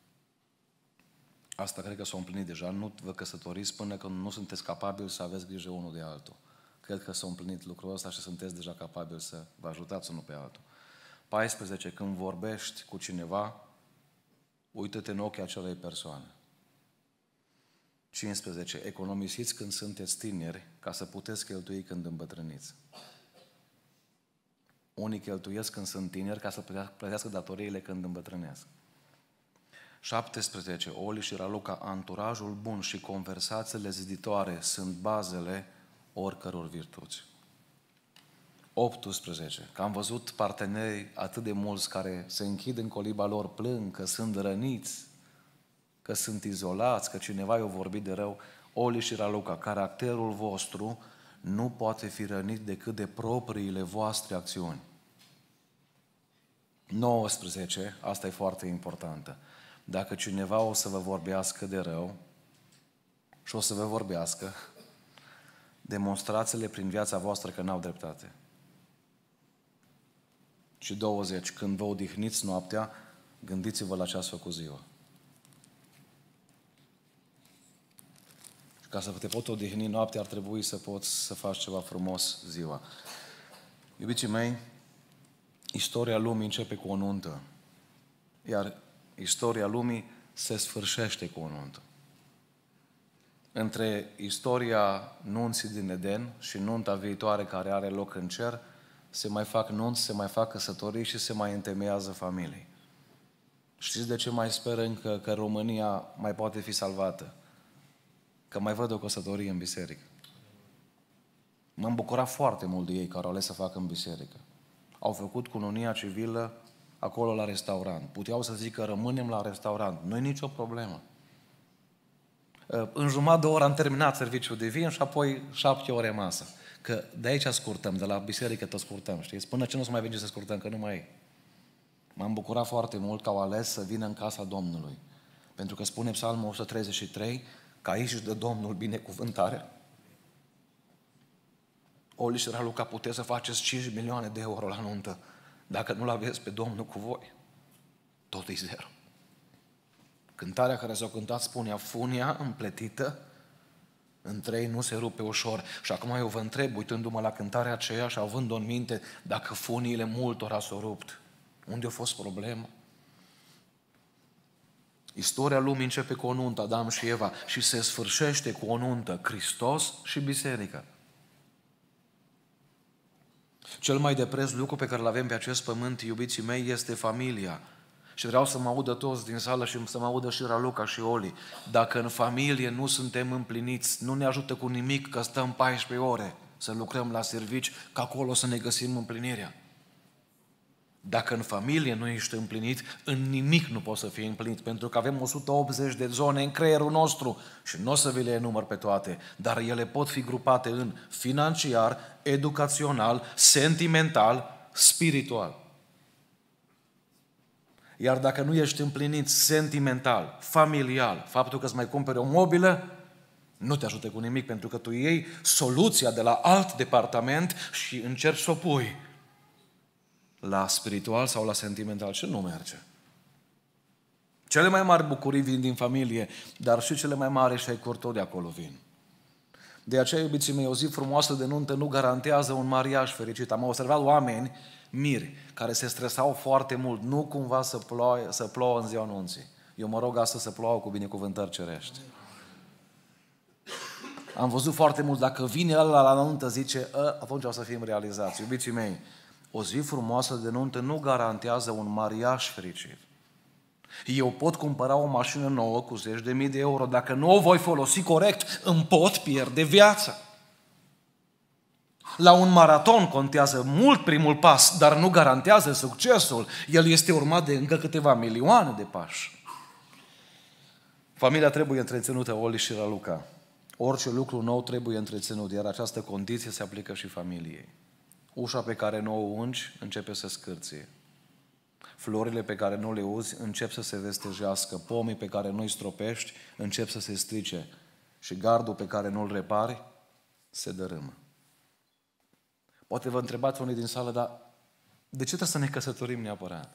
Asta cred că s-a împlinit deja. Nu vă căsătoriți până când nu sunteți capabili să aveți grijă unul de altul. Cred că s-a împlinit lucrul ăsta și sunteți deja capabili să vă ajutați unul pe altul. 14. Când vorbești cu cineva, uită-te în ochii acelei persoane. 15. Economisiți când sunteți tineri ca să puteți cheltui când îmbătrâniți. Unii cheltuiesc când sunt tineri ca să plătească datoriile când îmbătrânesc. 17. Oli și Raluca, anturajul bun și conversațiile ziditoare sunt bazele oricăror virtuți. 18. Că am văzut parteneri atât de mulți care se închid în coliba lor, plâng că sunt răniți, că sunt izolați, că cineva i-a vorbit de rău. Oli și Raluca, caracterul vostru nu poate fi rănit decât de propriile voastre acțiuni. 19. Asta e foarte importantă. Dacă cineva o să vă vorbească de rău și o să vă vorbească, demonstrați-le prin viața voastră că n-au dreptate. Și 20. Când vă odihniți noaptea, gândiți-vă la ce ați făcut ziua. Și ca să te poți odihni noaptea, ar trebui să poți să faci ceva frumos ziua. Iubiții mei, istoria lumii începe cu o nuntă, iar istoria lumii se sfârșește cu o nuntă. Între istoria nunții din Eden și nunta viitoare care are loc în cer, se mai fac nunți, se mai fac căsătorii și se mai întemeiază familii. Știți de ce mai sper încă că România mai poate fi salvată? Că mai văd o căsătorie în biserică. M-am bucurat foarte mult de ei care au ales să facă în biserică. Au făcut cununia civilă acolo la restaurant. Puteau să zică rămânem la restaurant. Nu-i nicio problemă. În jumătate de oră am terminat serviciul de vin și apoi 7 ore masă. Că de aici scurtăm, de la biserică tot scurtăm, știți? Până ce nu se mai vine să scurtăm, că nu mai e. M-am bucurat foarte mult că au ales să vină în casa Domnului. Pentru că spune Psalmul 133 că aici își dă Domnul binecuvântarea. Oli și Raluca, puteți să faceți 5 milioane de euro la nuntă. Dacă nu-L aveți pe Domnul cu voi, tot e zero. Cântarea care s-a cântat spunea, funia împletită în 3 nu se rupe ușor. Și acum eu vă întreb, uitându-mă la cântarea aceea și având-o în minte, dacă funiile multora s-au rupt, unde a fost problema? Istoria lumii începe cu o nuntă, Adam și Eva, și se sfârșește cu o nuntă, Hristos și biserica. Cel mai de preț lucru pe care îl avem pe acest pământ, iubiții mei, este familia. Și vreau să mă audă toți din sală și să mă audă și Raluca și Oli. Dacă în familie nu suntem împliniți, nu ne ajută cu nimic că stăm 14 ore să lucrăm la servici, că acolo să ne găsim împlinirea. Dacă în familie nu ești împlinit, în nimic nu poți să fii împlinit, pentru că avem 180 de zone în creierul nostru și nu o să vi le enumăr pe toate, dar ele pot fi grupate în financiar, educațional, sentimental, spiritual. Iar dacă nu ești împlinit sentimental, familial, faptul că îți mai cumperi o mobilă, nu te ajută cu nimic, pentru că tu iei soluția de la alt departament și încerci să o pui la spiritual sau la sentimental și nu merge. Cele mai mari bucurii vin din familie, dar și cele mai mari eșecuri tot de acolo vin. De aceea, iubiții mei, o zi frumoasă de nuntă nu garantează un mariaj fericit. Am observat oameni miri care se stresau foarte mult, nu cumva să plouă în ziua anunții. Eu mă rog astăzi să plouă cu binecuvântări cerești. Am văzut foarte mult, dacă vine ăla la nuntă, zice, atunci o să fim realizați. Iubiții mei, o zi frumoasă de nuntă nu garantează un mariaj fericit. Eu pot cumpăra o mașină nouă cu 10.000 de euro, dacă nu o voi folosi corect, îmi pot pierde viața. La un maraton contează mult primul pas, dar nu garantează succesul. El este urmat de încă câteva milioane de pași. Familia trebuie întreținută, Oli și Raluca. Orice lucru nou trebuie întreținut, iar această condiție se aplică și familiei. Ușa pe care nu o ungi începe să scârție. Florile pe care nu le uzi încep să se vestejească. Pomii pe care nu îi stropești încep să se strice. Și gardul pe care nu-l repari se dărâmă. Poate vă întrebați unii din sală, dar de ce trebuie să ne căsătorim neapărat?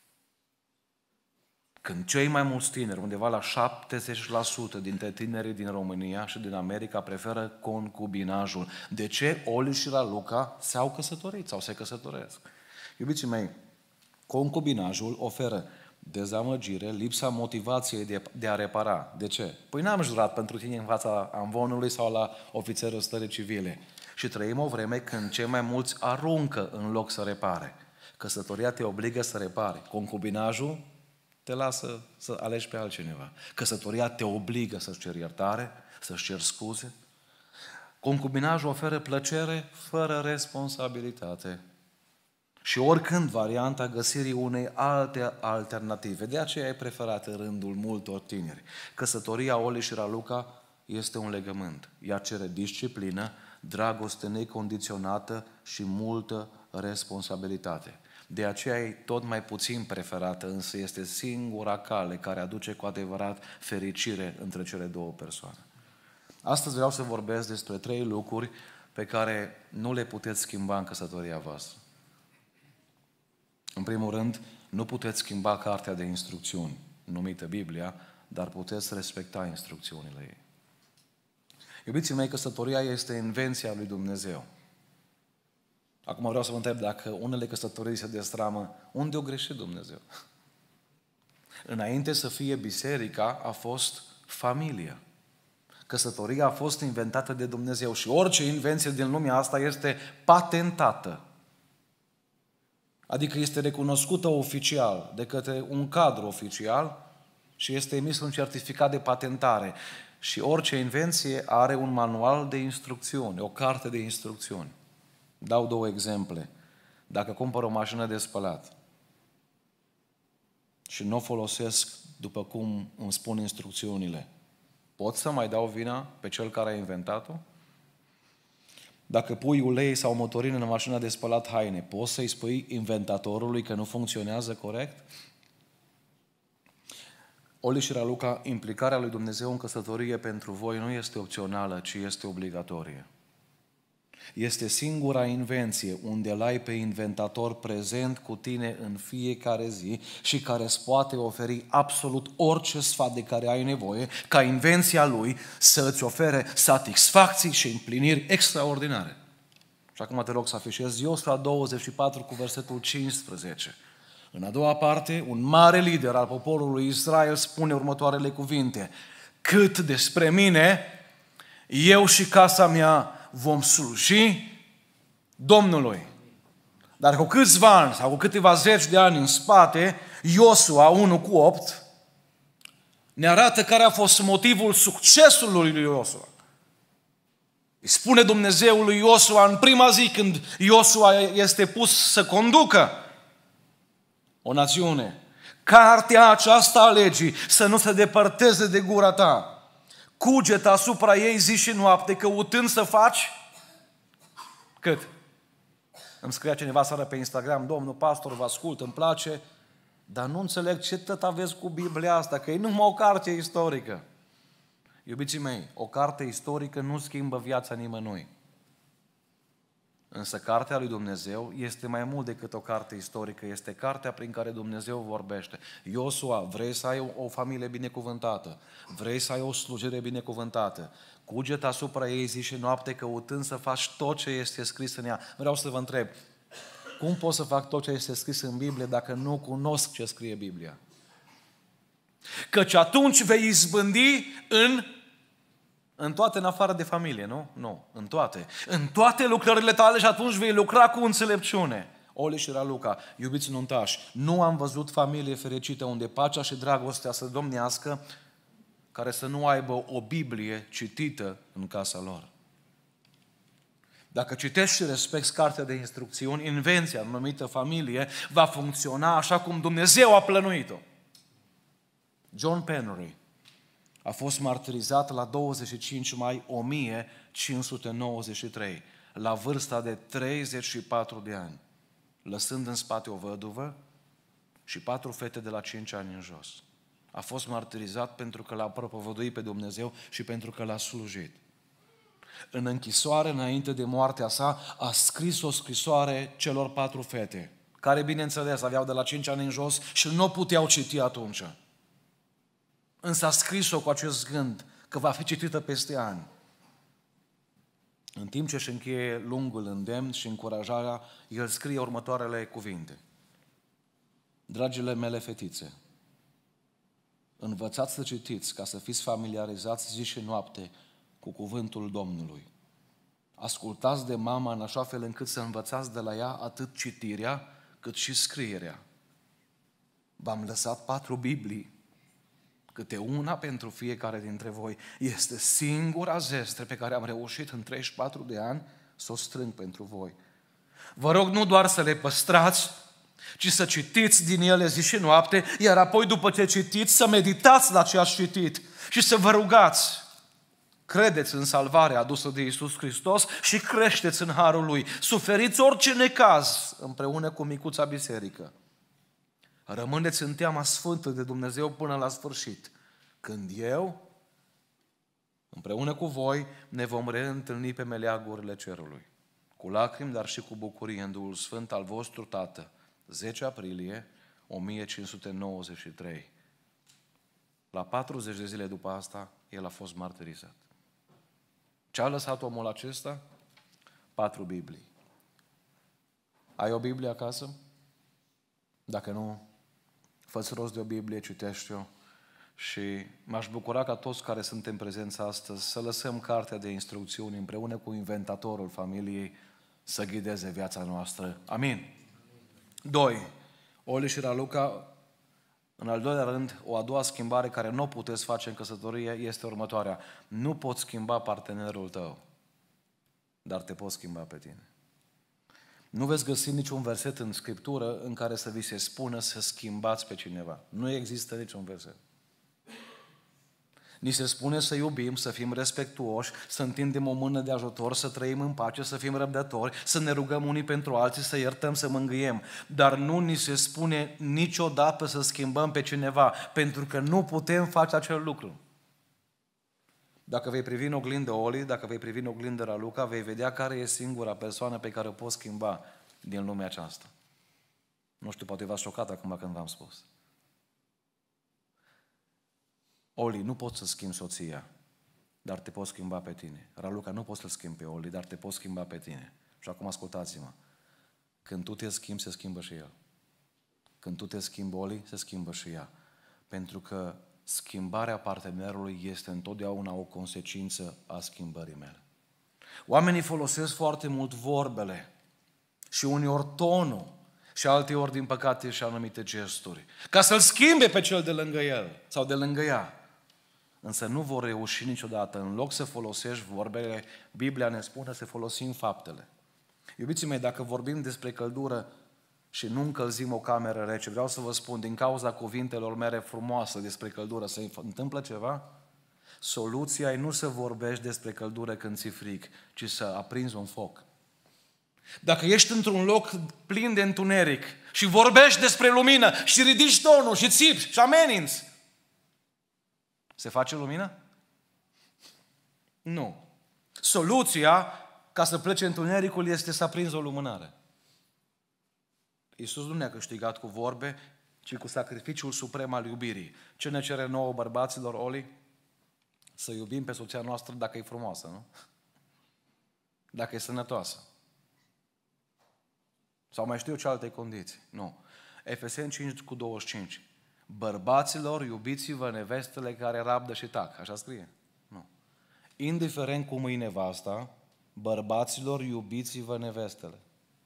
Când cei mai mulți tineri, undeva la 70% dintre tinerii din România și din America preferă concubinajul. De ce Oli și Raluca s-au căsătorit sau se căsătoresc? Iubiții mei, concubinajul oferă dezamăgire, lipsa motivației de a repara. De ce? Păi n-am jurat pentru tine în fața amvonului sau la ofițerul stării civile. Și trăim o vreme când cei mai mulți aruncă în loc să repare. Căsătoria te obligă să repare. Concubinajul te lasă să alegi pe altcineva. Căsătoria te obligă să-ți ceri iertare, să-ți ceri scuze. Concubinajul oferă plăcere fără responsabilitate. Și oricând varianta găsirii unei alte alternative. De aceea e preferată în rândul multor tineri. Căsătoria Oli și Raluca este un legământ. Ea cere disciplină, dragoste necondiționată și multă responsabilitate. De aceea e tot mai puțin preferată, însă este singura cale care aduce cu adevărat fericire între cele două persoane. Astăzi vreau să vorbesc despre 3 lucruri pe care nu le puteți schimba în căsătoria voastră. În primul rând, nu puteți schimba cartea de instrucțiuni, numită Biblia, dar puteți respecta instrucțiunile ei. Iubiții mei, căsătoria este invenția lui Dumnezeu. Acum vreau să vă întreb, dacă unele căsătorii se destramă, unde o greșit Dumnezeu? Înainte să fie biserica, a fost familia. Căsătoria a fost inventată de Dumnezeu și orice invenție din lumea asta este patentată. Adică este recunoscută oficial de către un cadru oficial și este emis un certificat de patentare. Și orice invenție are un manual de instrucțiuni, o carte de instrucțiuni. Dau 2 exemple. Dacă cumpăr o mașină de spălat și nu o folosesc după cum îmi spun instrucțiunile, pot să mai dau vina pe cel care a inventat-o? Dacă pui ulei sau motorină în mașina de spălat haine, poți să-i spui inventatorului că nu funcționează corect? Oli și Raluca, implicarea lui Dumnezeu în căsătorie pentru voi nu este opțională, ci este obligatorie. Este singura invenție unde îl ai pe inventator prezent cu tine în fiecare zi și care îți poate oferi absolut orice sfat de care ai nevoie, ca invenția lui să îți ofere satisfacții și împliniri extraordinare. Și acum te rog să afișezi Iosua 24 cu versetul 15. În a doua parte, un mare lider al poporului Israel spune următoarele cuvinte: cât despre mine, eu și casa mea vom sluji Domnului. Dar cu câțiva ani sau cu câteva zeci de ani în spate, Iosua 1:8 ne arată care a fost motivul succesului lui Iosua. Îi spune Dumnezeu lui Iosua în prima zi când Iosua este pus să conducă o națiune: cartea aceasta a legii să nu se depărteze de gura ta. Cugetă asupra ei zi și noapte, căutând să faci cât? Îmi scria cineva seara pe Instagram: domnul pastor, vă ascult, îmi place, dar nu înțeleg ce tot aveți cu Biblia asta, că e numai o carte istorică. Iubiții mei, o carte istorică nu schimbă viața nimănui. Însă cartea lui Dumnezeu este mai mult decât o carte istorică, este cartea prin care Dumnezeu vorbește. Iosua, vrei să ai o familie binecuvântată? Vrei să ai o slujire binecuvântată? Cugetă asupra ei zi și noapte, căutând să faci tot ce este scris în ea. Vreau să vă întreb, cum pot să fac tot ce este scris în Biblie dacă nu cunosc ce scrie Biblia? Căci atunci vei izbândi în toate, în afară de familie, nu? Nu, în toate. În toate lucrările tale și atunci vei lucra cu înțelepciune. Oli și Raluca, iubiți nuntași, nu am văzut familie fericită unde pacea și dragostea să domnească, care să nu aibă o Biblie citită în casa lor. Dacă citești și respecti cartea de instrucțiuni, invenția numită familie va funcționa așa cum Dumnezeu a plănuit-o. John Penry a fost martirizat la 25 mai 1593, la vârsta de 34 de ani, lăsând în spate o văduvă și 4 fete de la 5 ani în jos. A fost martirizat pentru că l-a propovăduit pe Dumnezeu și pentru că l-a slujit. În închisoare, înainte de moartea sa, a scris o scrisoare celor 4 fete, care, bineînțeles, aveau de la 5 ani în jos și nu puteau citi atunci. Însă a scris-o cu acest gând că va fi citită peste ani. În timp ce își încheie lungul îndemn și încurajarea, el scrie următoarele cuvinte: dragile mele fetițe, învățați să citiți ca să fiți familiarizați zi și noapte cu cuvântul Domnului. Ascultați de mama în așa fel încât să învățați de la ea atât citirea cât și scrierea. V-am lăsat 4 Biblii, câte una pentru fiecare dintre voi. Este singura zestre pe care am reușit în 34 de ani să o strâng pentru voi. Vă rog nu doar să le păstrați, ci să citiți din ele zi și noapte, iar apoi după ce citiți să meditați la ce ați citit și să vă rugați. Credeți în salvarea adusă de Iisus Hristos și creșteți în harul Lui. Suferiți orice necaz împreună cu micuța biserică. Rămâneți în teama sfântă de Dumnezeu până la sfârșit, când eu, împreună cu voi, ne vom reîntâlni pe meleagurile cerului, cu lacrimi, dar și cu bucurie în Duhul Sfânt al vostru Tată. 10 aprilie 1593. La 40 de zile după asta, el a fost martirizat. Ce a lăsat omul acesta? 4 Biblii. Ai o Biblie acasă? Dacă nu, fă-ți rost de o Biblie, citește-o și m-aș bucura ca toți care suntem prezenți astăzi să lăsăm cartea de instrucțiuni împreună cu inventatorul familiei să ghideze viața noastră. Amin. 2. Oli și Raluca, în al doilea rând, o a doua schimbare care nu o puteți face în căsătorie este următoarea. Nu poți schimba partenerul tău, dar te poți schimba pe tine. Nu veți găsi niciun verset în Scriptură în care să vi se spună să schimbați pe cineva. Nu există niciun verset. Ni se spune să iubim, să fim respectuoși, să întindem o mână de ajutor, să trăim în pace, să fim răbdători, să ne rugăm unii pentru alții, să iertăm, să mângâiem. Dar nu ni se spune niciodată să schimbăm pe cineva, pentru că nu putem face acel lucru. Dacă vei privi în oglindă Oli, dacă vei privi în oglindă Raluca, vei vedea care e singura persoană pe care o poți schimba din lumea aceasta. Nu știu, poate v-ați șocat acum când v-am spus. Oli, nu poți să schimbi soția, dar te poți schimba pe tine. Raluca, nu poți să-l schimbi pe Oli, dar te poți schimba pe tine. Și acum ascultați-mă. Când tu te schimbi, se schimbă și el. Când tu te schimbi, Oli, se schimbă și ea. Pentru că schimbarea partenerului este întotdeauna o consecință a schimbării mele. Oamenii folosesc foarte mult vorbele și uneori tonul și alteori, din păcate, și anumite gesturi, ca să-l schimbe pe cel de lângă el sau de lângă ea. Însă nu vor reuși niciodată. În loc să folosești vorbele, Biblia ne spune să folosim faptele. Iubiții mei, dacă vorbim despre căldură și nu încălzim o cameră rece, vreau să vă spun, din cauza cuvintelor mele frumoase despre căldură, se întâmplă ceva? Soluția e nu să vorbești despre căldură când ți-e frig, ci să aprinzi un foc. Dacă ești într-un loc plin de întuneric și vorbești despre lumină și ridici tonul și țipi și ameninți, se face lumină? Nu. Soluția ca să plece întunericul este să aprinzi o lumânare. Iisus nu ne-a câștigat cu vorbe, ci cu sacrificiul suprem al iubirii. Ce ne cere nouă bărbaților, Oli? Să iubim pe soția noastră dacă e frumoasă, nu? Dacă e sănătoasă. Sau mai știu eu ce alte condiții. Nu. Efeseni 5:25. Bărbaților, iubiți-vă nevestele care rabdă și tac. Așa scrie? Nu. Indiferent cum e nevasta, bărbaților, iubiți-vă nevestele.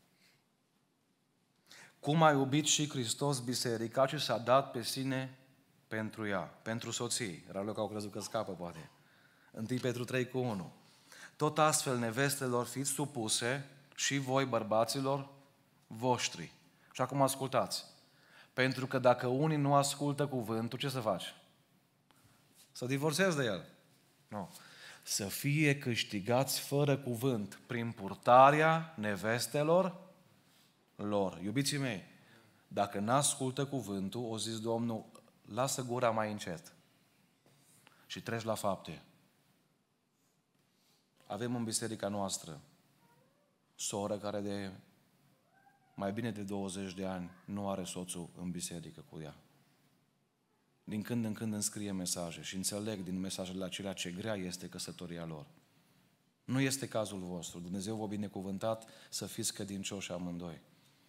Cum a iubit și Hristos biserica și s-a dat pe sine pentru ea, pentru soții. Raluca au crezut că scapă, poate. 1 Petru 3:1. Tot astfel, nevestelor, fiți supuse și voi, bărbaților voștri. Și acum ascultați. Pentru că dacă unii nu ascultă cuvântul, ce să faci? Să divorțezi de el. Nu. Să fie câștigați fără cuvânt prin purtarea nevestelor lor. Iubiții mei, dacă n-ascultă cuvântul, o zis Domnul, lasă gura mai încet și treci la fapte. Avem în biserica noastră soră care de mai bine de 20 de ani nu are soțul în biserică cu ea. Din când în când îmi scrie mesaje și înțeleg din mesajele acelea ce grea este căsătoria lor. Nu este cazul vostru. Dumnezeu v-a binecuvântat să fiți credincioși amândoi.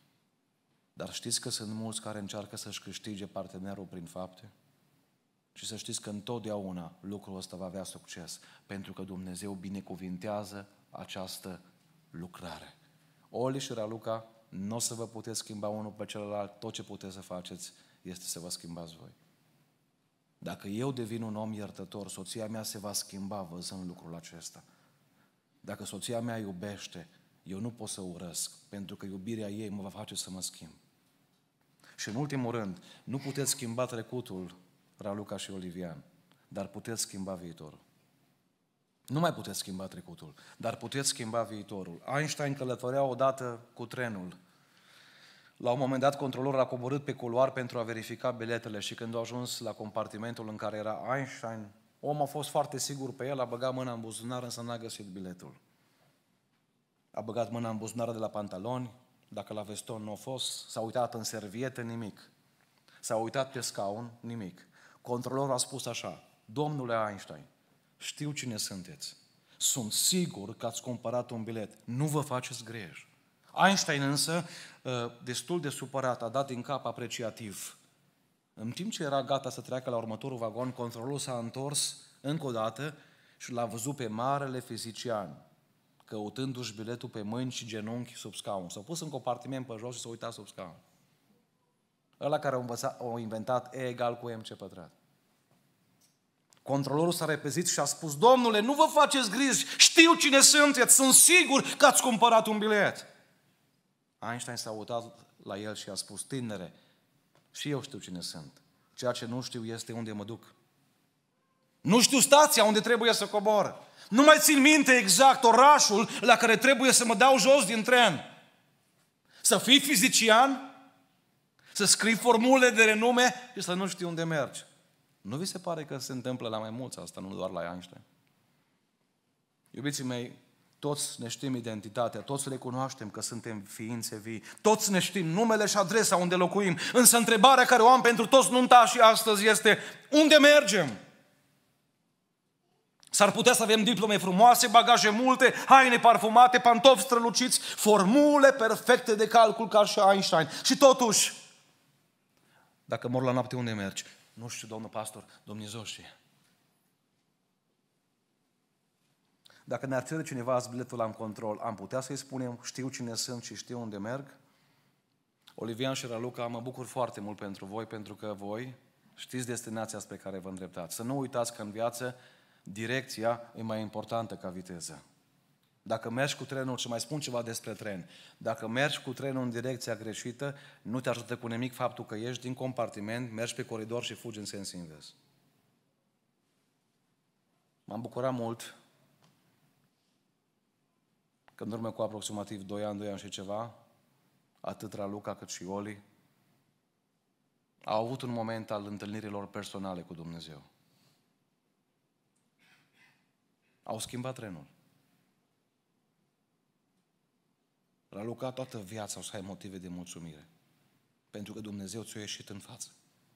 Dar știți că sunt mulți care încearcă să-și câștige partenerul prin fapte? Și să știți că întotdeauna lucrul ăsta va avea succes, pentru că Dumnezeu binecuvintează această lucrare. Oli și Raluca, nu o să vă puteți schimba unul pe celălalt, tot ce puteți să faceți este să vă schimbați voi. Dacă eu devin un om iertător, soția mea se va schimba văzând lucrul acesta. Dacă soția mea iubește, eu nu pot să urăsc, pentru că iubirea ei mă va face să mă schimb. Și în ultimul rând, nu puteți schimba trecutul, Raluca și Olivian, dar puteți schimba viitorul. Nu mai puteți schimba trecutul, dar puteți schimba viitorul. Einstein călătorea odată cu trenul. La un moment dat, controlorul a coborât pe culoar pentru a verifica biletele și când a ajuns la compartimentul în care era Einstein, omul a fost foarte sigur pe el, a băgat mâna în buzunar, însă n-a găsit biletul. A băgat mâna în buzunară de la pantaloni, dacă la veston nu a fost, s-a uitat în servietă, nimic. S-a uitat pe scaun, nimic. Controlorul a spus așa: domnule Einstein, știu cine sunteți. Sunt sigur că ați cumpărat un bilet. Nu vă faceți greși. Einstein însă, destul de supărat, a dat din cap apreciativ. În timp ce era gata să treacă la următorul vagon, controlorul s-a întors încă o dată și l-a văzut pe marele fizician, căutându-și biletul pe mâini și genunchi sub scaun. S-a pus în compartiment pe jos și s-a uitat sub scaun. Ăla care a inventat E egal cu MC pătrat. Controlorul s-a repezit și a spus: domnule, nu vă faceți griji, știu cine sunteți, sunt sigur că ați cumpărat un bilet. Einstein s-a uitat la el și a spus: tinere, și eu știu cine sunt. Ceea ce nu știu este unde mă duc. Nu știu stația unde trebuie să cobor. Nu mai țin minte exact orașul la care trebuie să mă dau jos din tren. Să fii fizician, să scrii formule de renume și să nu știi unde mergi. Nu vi se pare că se întâmplă la mai mulți asta, nu doar la Einstein? Iubiții mei, toți ne știm identitatea, toți recunoaștem că suntem ființe vii, toți ne știm numele și adresa unde locuim, însă întrebarea care o am pentru toți nuntașii astăzi este: unde mergem? S-ar putea să avem diplome frumoase, bagaje multe, haine parfumate, pantofi străluciți, formule perfecte de calcul ca și Einstein. Și totuși, dacă mor la noapte, unde mergi? Nu știu, domnul pastor, Dumnezeu știe. Dacă ne-ar cere cineva azi biletul la control, am putea să-i spunem: știu cine sunt și știu unde merg? Olivian și Raluca, mă bucur foarte mult pentru voi, pentru că voi știți destinația spre care vă îndreptați. Să nu uitați că în viață direcția e mai importantă ca viteza. Dacă mergi cu trenul, și mai spun ceva despre tren, dacă mergi cu trenul în direcția greșită, nu te ajută cu nimic faptul că ieși din compartiment, mergi pe coridor și fugi în sens invers. M-am bucurat mult că în urmă cu aproximativ 2 ani și ceva, atât Raluca cât și Oli au avut un moment al întâlnirilor personale cu Dumnezeu. Au schimbat trenul. Raluca toată viața o să ai motive de mulțumire, pentru că Dumnezeu ți-a ieșit în față.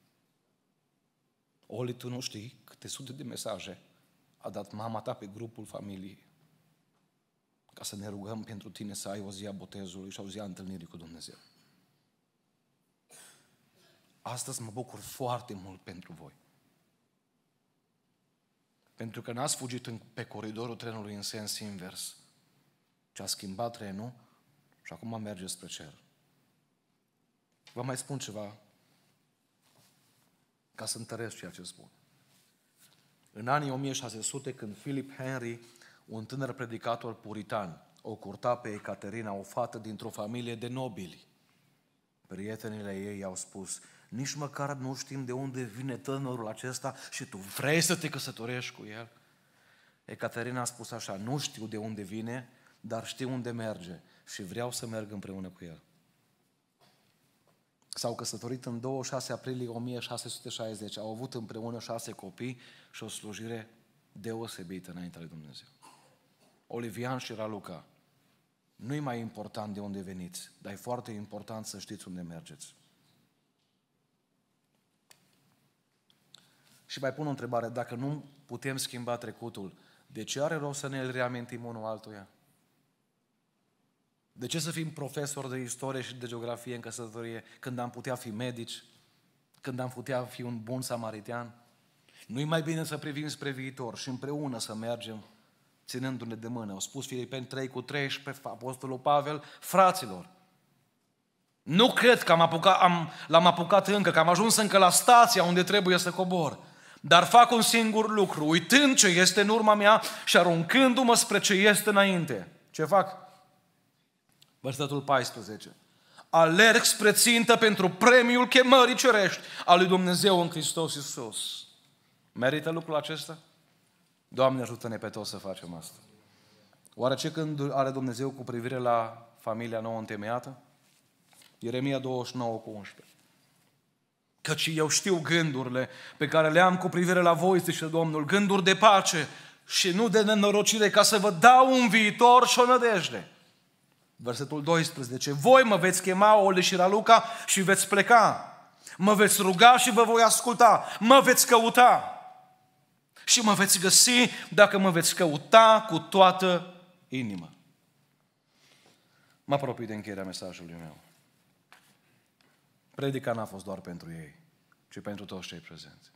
Oli, tu nu știi câte sute de mesaje a dat mama ta pe grupul familiei ca să ne rugăm pentru tine să ai o zi a botezului și o zi a întâlnirii cu Dumnezeu. Astăzi mă bucur foarte mult pentru voi. Pentru că n-ați fugit pe coridorul trenului în sens invers, ci a schimbat trenul și acum merge spre cer. Vă mai spun ceva ca să întăresc ceea ce spun. În anii 1600, când Philip Henry, un tânăr predicator puritan, o curta pe Ecaterina, o fată dintr-o familie de nobili, prietenile ei i-au spus: nici măcar nu știm de unde vine tânărul acesta și tu vrei să te căsătorești cu el? Ecaterina a spus așa: nu știu de unde vine, dar știu unde merge și vreau să merg împreună cu el. S-au căsătorit în 26 aprilie 1660, au avut împreună 6 copii și o slujire deosebită înaintea lui Dumnezeu. Olivian și Raluca, nu e mai important de unde veniți, dar e foarte important să știți unde mergeți. Și mai pun o întrebare: dacă nu putem schimba trecutul, de ce are rost să ne reamintim unul altuia? De ce să fim profesori de istorie și de geografie în căsătorie când am putea fi medici, când am putea fi un bun samaritean? Nu-i mai bine să privim spre viitor și împreună să mergem ținându-ne de mână? Au spus Filipeni 3:13, apostolul Pavel: fraților, nu cred că l-am apucat încă, că am ajuns încă la stația unde trebuie să cobor, dar fac un singur lucru, uitând ce este în urma mea și aruncându-mă spre ce este înainte. Ce fac? Versetul 14. Alerg spre țintă pentru premiul chemării cerești al lui Dumnezeu în Hristos Iisus. Merită lucrul acesta? Doamne, ajută-ne pe toți să facem asta. Oare ce gând are Dumnezeu cu privire la familia nouă întemeiată? Ieremia 29:11. Căci eu știu gândurile pe care le am cu privire la voi, zice Domnul, gânduri de pace și nu de nenorocire, ca să vă dau un viitor și o nădejde. Versetul 12. Voi mă veți chema, Oli și Raluca, și veți pleca. Mă veți ruga și vă voi asculta. Mă veți căuta și mă veți găsi dacă mă veți căuta cu toată inima. Mă apropii de încheierea mesajului meu. Predica n-a fost doar pentru ei, ci pentru toți cei prezenți.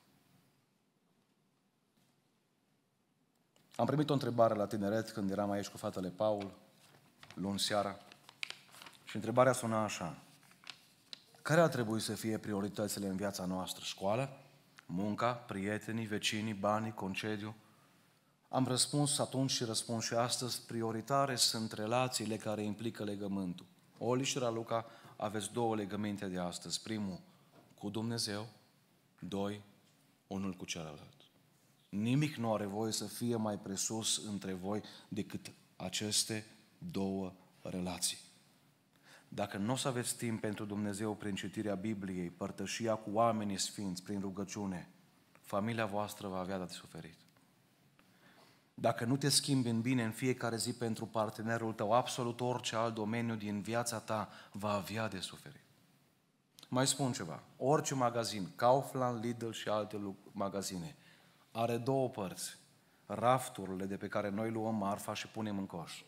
Am primit o întrebare la tineret când eram aici cu fratele Paul, luni seara, și întrebarea suna așa: care ar trebui să fie prioritățile în viața noastră? Școala? Munca? Prietenii? Vecinii? Banii? Concediu? Am răspuns atunci și răspund și astăzi: prioritare sunt relațiile care implică legământul. Oli și Raluca, aveți 2 legăminte de astăzi. Primul, cu Dumnezeu. 2, unul cu celălalt. Nimic nu are voie să fie mai presus între voi decât aceste două relații. Dacă nu o să aveți timp pentru Dumnezeu prin citirea Bibliei, părtășia cu oamenii sfinți, prin rugăciune, familia voastră va avea de suferit. Dacă nu te schimbi în bine în fiecare zi pentru partenerul tău, absolut orice alt domeniu din viața ta va avea de suferit. Mai spun ceva. Orice magazin, Kaufland, Lidl și alte magazine, are două părți. Rafturile de pe care noi luăm marfa și punem în coș.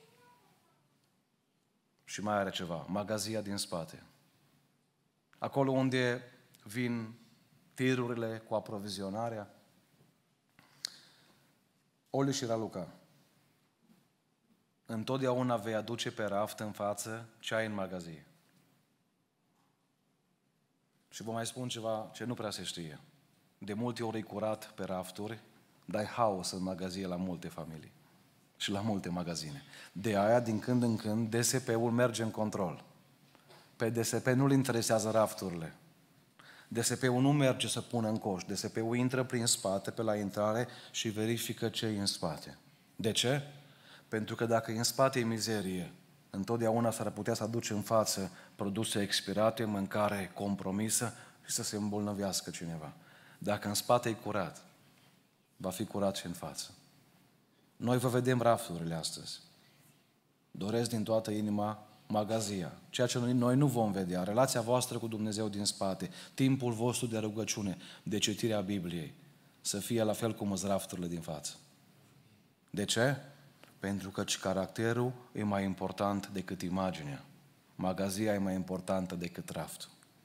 Și mai are ceva, magazia din spate. Acolo unde vin tirurile cu aprovizionarea. Oli și Raluca, întotdeauna vei aduce pe raft în față ce ai în magazie. Și vă mai spun ceva ce nu prea se știe. De multe ori e curat pe rafturi, dar e haos în magazie la multe familii și la multe magazine. De aia, din când în când, DSP-ul merge în control. Pe DSP nu-l interesează rafturile. DSP-ul nu merge să pună în coș. DSP-ul intră prin spate, pe la intrare și verifică ce e în spate. De ce? Pentru că dacă în spate e mizerie, întotdeauna s-ar putea să aduce în față produse expirate, mâncare compromisă și să se îmbolnăvească cineva. Dacă în spate e curat, va fi curat și în față. Noi vă vedem rafturile astăzi. Doresc din toată inima magazia, ceea ce noi nu vom vedea, relația voastră cu Dumnezeu din spate, timpul vostru de rugăciune, de citirea Bibliei, să fie la fel cum îți rafturile din față. De ce? Pentru că caracterul e mai important decât imaginea. Magazia e mai importantă decât raftul.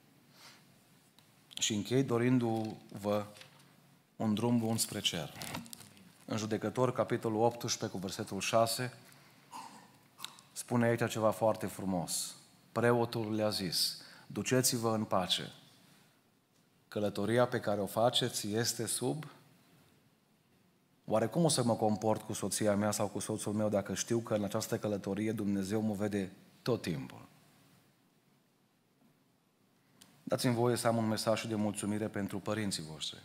Și închei dorindu-vă un drum bun spre cer. În Judecători, capitolul 18, cu versetul 6, spune aici ceva foarte frumos. Preotul le-a zis, duceți-vă în pace. Călătoria pe care o faceți este sub... Oare cum o să mă comport cu soția mea sau cu soțul meu dacă știu că în această călătorie Dumnezeu mă vede tot timpul? Dați-mi voie să am un mesaj de mulțumire pentru părinții voștri.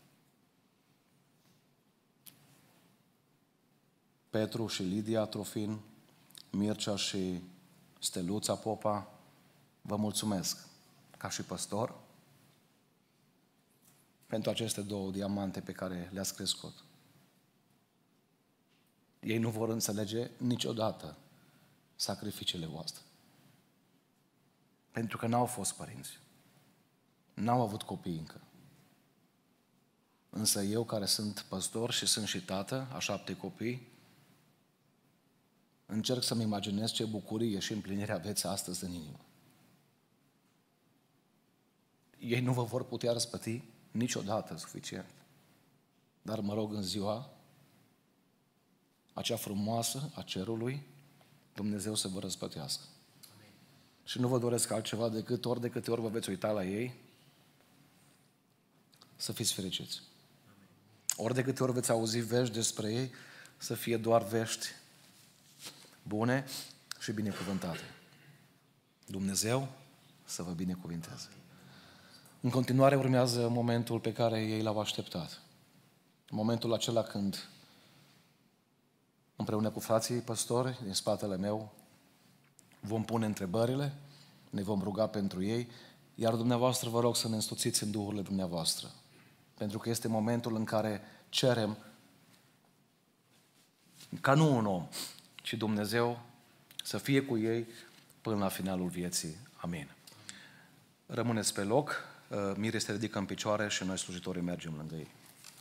Petru și Lidia Trofin, Mircea și Steluța Popa, vă mulțumesc ca și păstor pentru aceste două diamante pe care le-ați crescut. Ei nu vor înțelege niciodată sacrificiile voastre. Pentru că n-au fost părinți. N-au avut copii încă. Însă eu, care sunt păstor și sunt și tată a 7 copii, încerc să-mi imaginez ce bucurie și împlinire aveți astăzi în inimă. Ei nu vă vor putea răspăti niciodată suficient. Dar mă rog în ziua acea frumoasă a cerului, Dumnezeu să vă răspătească. Amin. Și nu vă doresc altceva decât ori de câte ori vă veți uita la ei, să fiți fericiți. Amin. Ori de câte ori veți auzi vești despre ei, să fie doar vești bune și binecuvântate. Dumnezeu să vă binecuvinteze. În continuare urmează momentul pe care ei l-au așteptat. Momentul acela când împreună cu frații păstori din spatele meu vom pune întrebările, ne vom ruga pentru ei, iar dumneavoastră vă rog să ne însoțiți în duhurile dumneavoastră. Pentru că este momentul în care cerem ca nu un om, ci Dumnezeu să fie cu ei până la finalul vieții. Amin. Rămâneți pe loc, Mire se ridică în picioare și noi slujitorii mergem lângă ei.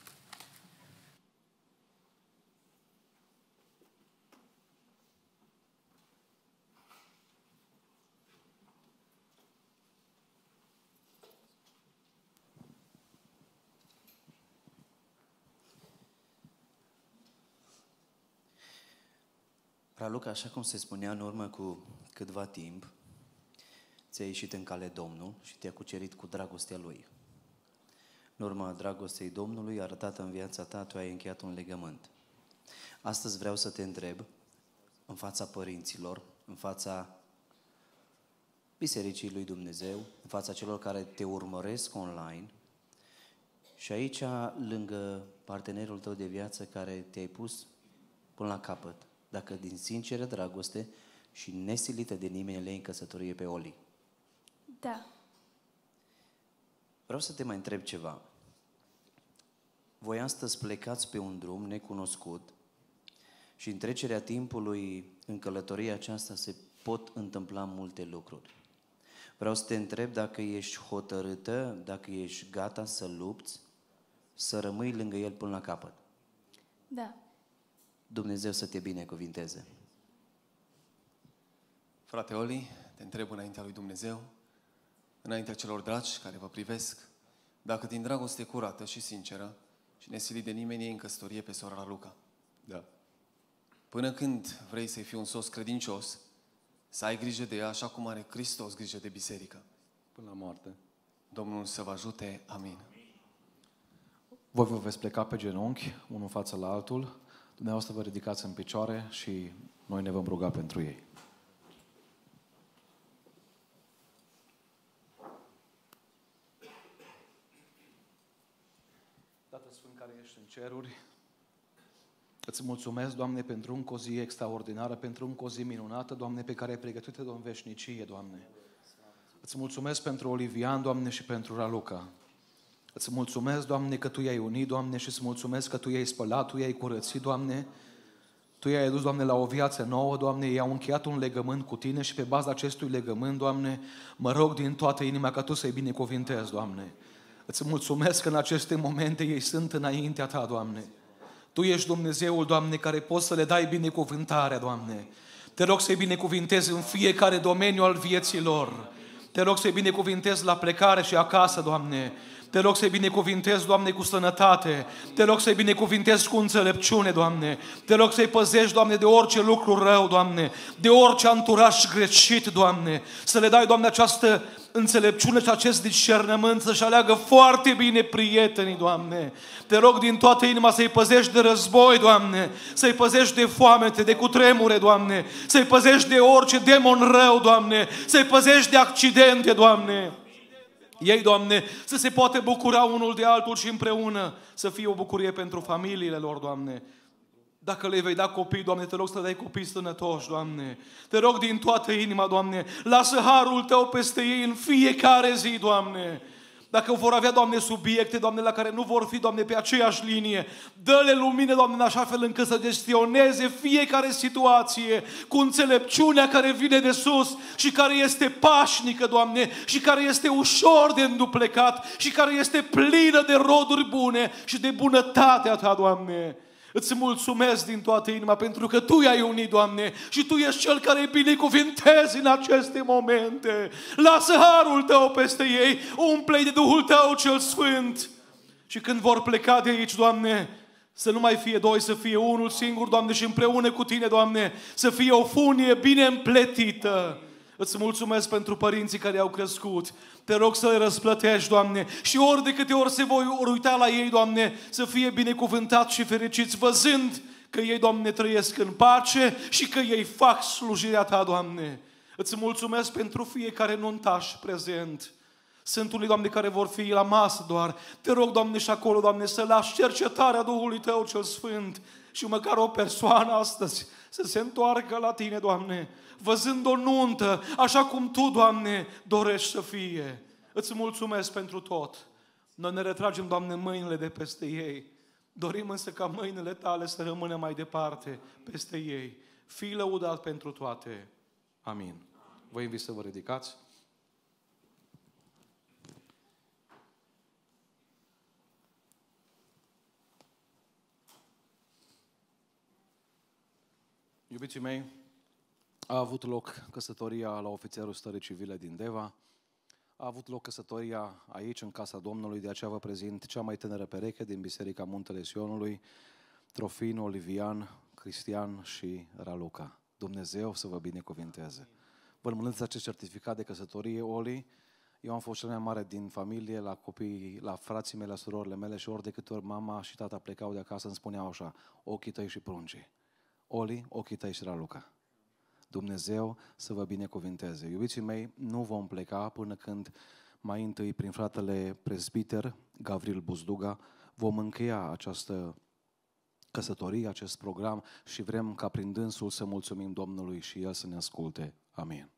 Raluca, așa cum se spunea în urmă cu câtva timp, ți-a ieșit în cale Domnul și te-a cucerit cu dragostea Lui. În urma dragostei Domnului arătată în viața ta, tu ai încheiat un legământ. Astăzi vreau să te întreb, în fața părinților, în fața Bisericii lui Dumnezeu, în fața celor care te urmăresc online, și aici, lângă partenerul tău de viață care te-ai pus până la capăt, dacă din sinceră dragoste și nesilită de nimeni le-ai în căsătorie pe Oli. Da. Vreau să te mai întreb ceva. Voi astăzi plecați pe un drum necunoscut și în trecerea timpului, în călătoria aceasta, se pot întâmpla multe lucruri. Vreau să te întreb dacă ești hotărâtă, dacă ești gata să lupți, să rămâi lângă el până la capăt. Da. Dumnezeu să te binecuvinteze. Frate Oli, te întreb înaintea lui Dumnezeu, înaintea celor dragi care vă privesc, dacă din dragoste curată și sinceră și nesilit de nimeni ei în căsătorie pe sora Raluca. Da. Până când vrei să-i fii un soț credincios, să ai grijă de ea așa cum are Hristos grijă de biserică. Până la moarte. Domnul să vă ajute. Amin. Voi vă veți pleca pe genunchi, unul față la altul, dumneavoastră vă ridicați în picioare și noi ne vom ruga pentru ei. Tată Sfânt care ești în ceruri, îți mulțumesc, Doamne, pentru încă o zi extraordinară, pentru încă o zi minunată, Doamne, pe care ai pregătit-o în veșnicie, Doamne. Îți mulțumesc pentru Olivian, Doamne, și pentru Raluca. Îți mulțumesc, Doamne, că Tu i-ai unit, Doamne, și îți mulțumesc că Tu i-ai spălat, Tu i-ai curățit, Doamne. Tu i-ai adus, Doamne, la o viață nouă, Doamne, i-au încheiat un legământ cu Tine și pe baza acestui legământ, Doamne, mă rog din toată inima ca Tu să-i binecuvintezi, Doamne. Îți mulțumesc că în aceste momente ei sunt înaintea Ta, Doamne. Tu ești Dumnezeul, Doamne, care poți să le dai binecuvântarea, Doamne. Te rog să-i binecuvintezi în fiecare domeniu al vieții lor. Te rog să-i binecuvintezi la plecare și acasă, Doamne. Te rog să-i binecuvintezi, Doamne, cu sănătate. Te rog să-i binecuvintezi cu înțelepciune, Doamne. Te rog să-i păzești, Doamne, de orice lucru rău, Doamne. De orice anturaj greșit, Doamne. Să le dai, Doamne, această înțelepciune și acest discernământ să-și aleagă foarte bine prietenii, Doamne. Te rog din toată inima să-i păzești de război, Doamne. Să-i păzești de foamete, de cutremure, Doamne. Să-i păzești de orice demon rău, Doamne. Să-i păzești de accidente, Doamne. Ei, Doamne, să se poate bucura unul de altul și împreună să fie o bucurie pentru familiile lor, Doamne. Dacă le vei da copii, Doamne, te rog să dai copii sănătoși, Doamne. Te rog din toată inima, Doamne, lasă harul Tău peste ei în fiecare zi, Doamne. Dacă vor avea, Doamne, subiecte, Doamne, la care nu vor fi, Doamne, pe aceeași linie, dă-le lumină, Doamne, în așa fel încât să gestioneze fiecare situație cu înțelepciunea care vine de sus și care este pașnică, Doamne, și care este ușor de înduplecat și care este plină de roduri bune și de bunătatea Ta, Doamne. Îți mulțumesc din toată inima pentru că Tu i-ai unit, Doamne, și Tu ești Cel care îi binecuvintezi în aceste momente. Lasă harul Tău peste ei, umple-i de Duhul Tău cel Sfânt. Și când vor pleca de aici, Doamne, să nu mai fie doi, să fie unul singur, Doamne, și împreună cu Tine, Doamne, să fie o funie bine împletită. Îți mulțumesc pentru părinții care i-au crescut. Te rog să le răsplătești, Doamne, și ori de câte ori se vor uita la ei, Doamne, să fie binecuvântați și fericiți, văzând că ei, Doamne, trăiesc în pace și că ei fac slujirea Ta, Doamne. Îți mulțumesc pentru fiecare nuntaș prezent. Sunt unii, Doamne, care vor fi la masă doar. Te rog, Doamne, și acolo, Doamne, să lași cercetarea Duhului Tău cel Sfânt și măcar o persoană astăzi să se întoarcă la Tine, Doamne, văzând o nuntă așa cum Tu, Doamne, dorești să fie. Îți mulțumesc pentru tot. Noi ne retragem, Doamne, mâinile de peste ei. Dorim însă ca mâinile Tale să rămână mai departe peste ei. Fii lăudat pentru toate. Amin. Vă invit să vă ridicați. Iubiții mei, a avut loc căsătoria la ofițerul stării civile din Deva. A avut loc căsătoria aici, în casa Domnului, de aceea vă prezint cea mai tânără pereche din Biserica Muntele Sionului, Trofin, Olivian, Cristian și Raluca. Dumnezeu să vă binecuvinteze. Vă înmânăți acest certificat de căsătorie, Oli. Eu am fost cel mai mare din familie, la copii, la frații mei, la surorile mele și ori de câte ori mama și tata plecau de acasă îmi spuneau așa: ochii tăi și pruncii. Oli, ochii tăi și Raluca. Dumnezeu să vă binecuvinteze. Iubiții mei, nu vom pleca până când mai întâi prin fratele prezbiter Gavril Buzduga vom încheia această căsătorie, acest program și vrem ca prin dânsul să mulțumim Domnului și El să ne asculte. Amin.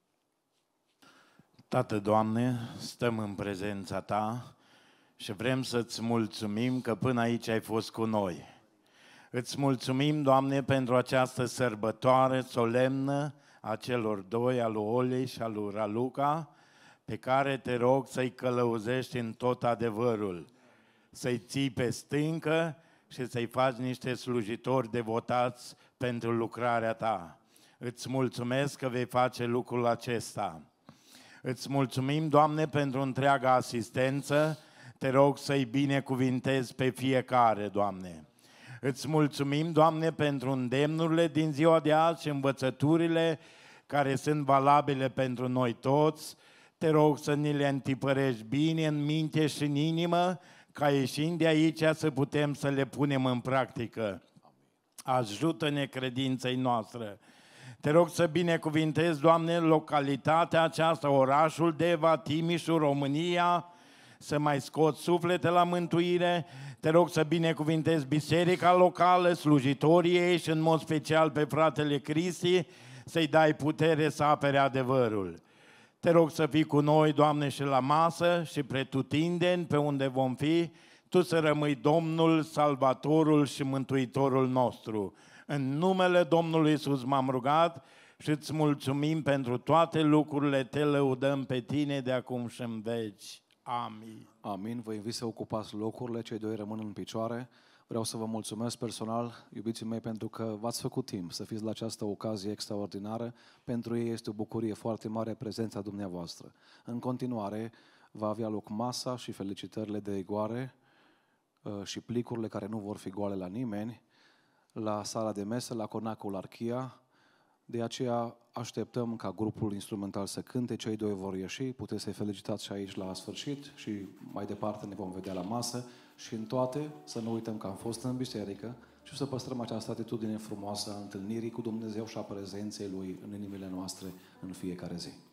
Tată, Doamne, stăm în prezența Ta și vrem să-ți mulțumim că până aici ai fost cu noi. Îți mulțumim, Doamne, pentru această sărbătoare solemnă a celor doi, al lui Oli și al lui Raluca, pe care te rog să-i călăuzești în tot adevărul, să-i ții pe stâncă și să-i faci niște slujitori devotați pentru lucrarea Ta. Îți mulțumesc că vei face lucrul acesta. Îți mulțumim, Doamne, pentru întreaga asistență. Te rog să-i binecuvintezi pe fiecare, Doamne. Îți mulțumim, Doamne, pentru îndemnurile din ziua de azi și învățăturile care sunt valabile pentru noi toți. Te rog să ne le întipărești bine în minte și în inimă, ca ieșind de aici să putem să le punem în practică. Ajută-ne credinței noastre. Te rog să binecuvintezi, Doamne, localitatea aceasta, orașul Deva, Timișul, România, să mai scoți suflete la mântuire. Te rog să binecuvintezi biserica locală, slujitorii ei și în mod special pe fratele Cristi, să-i dai putere să apere adevărul. Te rog să fii cu noi, Doamne, și la masă și pretutindeni pe unde vom fi, Tu să rămâi Domnul, Salvatorul și Mântuitorul nostru. În numele Domnului Iisus m-am rugat și îți mulțumim pentru toate lucrurile, te lăudăm pe Tine de acum și în veci. Amin. Amin. Vă invit să ocupați locurile, cei doi rămân în picioare. Vreau să vă mulțumesc personal, iubiții mei, pentru că v-ați făcut timp să fiți la această ocazie extraordinară. Pentru ei este o bucurie foarte mare prezența dumneavoastră. În continuare va avea loc masa și felicitările de egoare și plicurile care nu vor fi goale la nimeni, la sala de mesă, la Conacul Archia. De aceea așteptăm ca grupul instrumental să cânte, cei doi vor ieși, puteți să-i felicitați și aici la sfârșit și mai departe ne vom vedea la masă și în toate să nu uităm că am fost în biserică și să păstrăm această atitudine frumoasă a întâlnirii cu Dumnezeu și a prezenței Lui în inimile noastre în fiecare zi.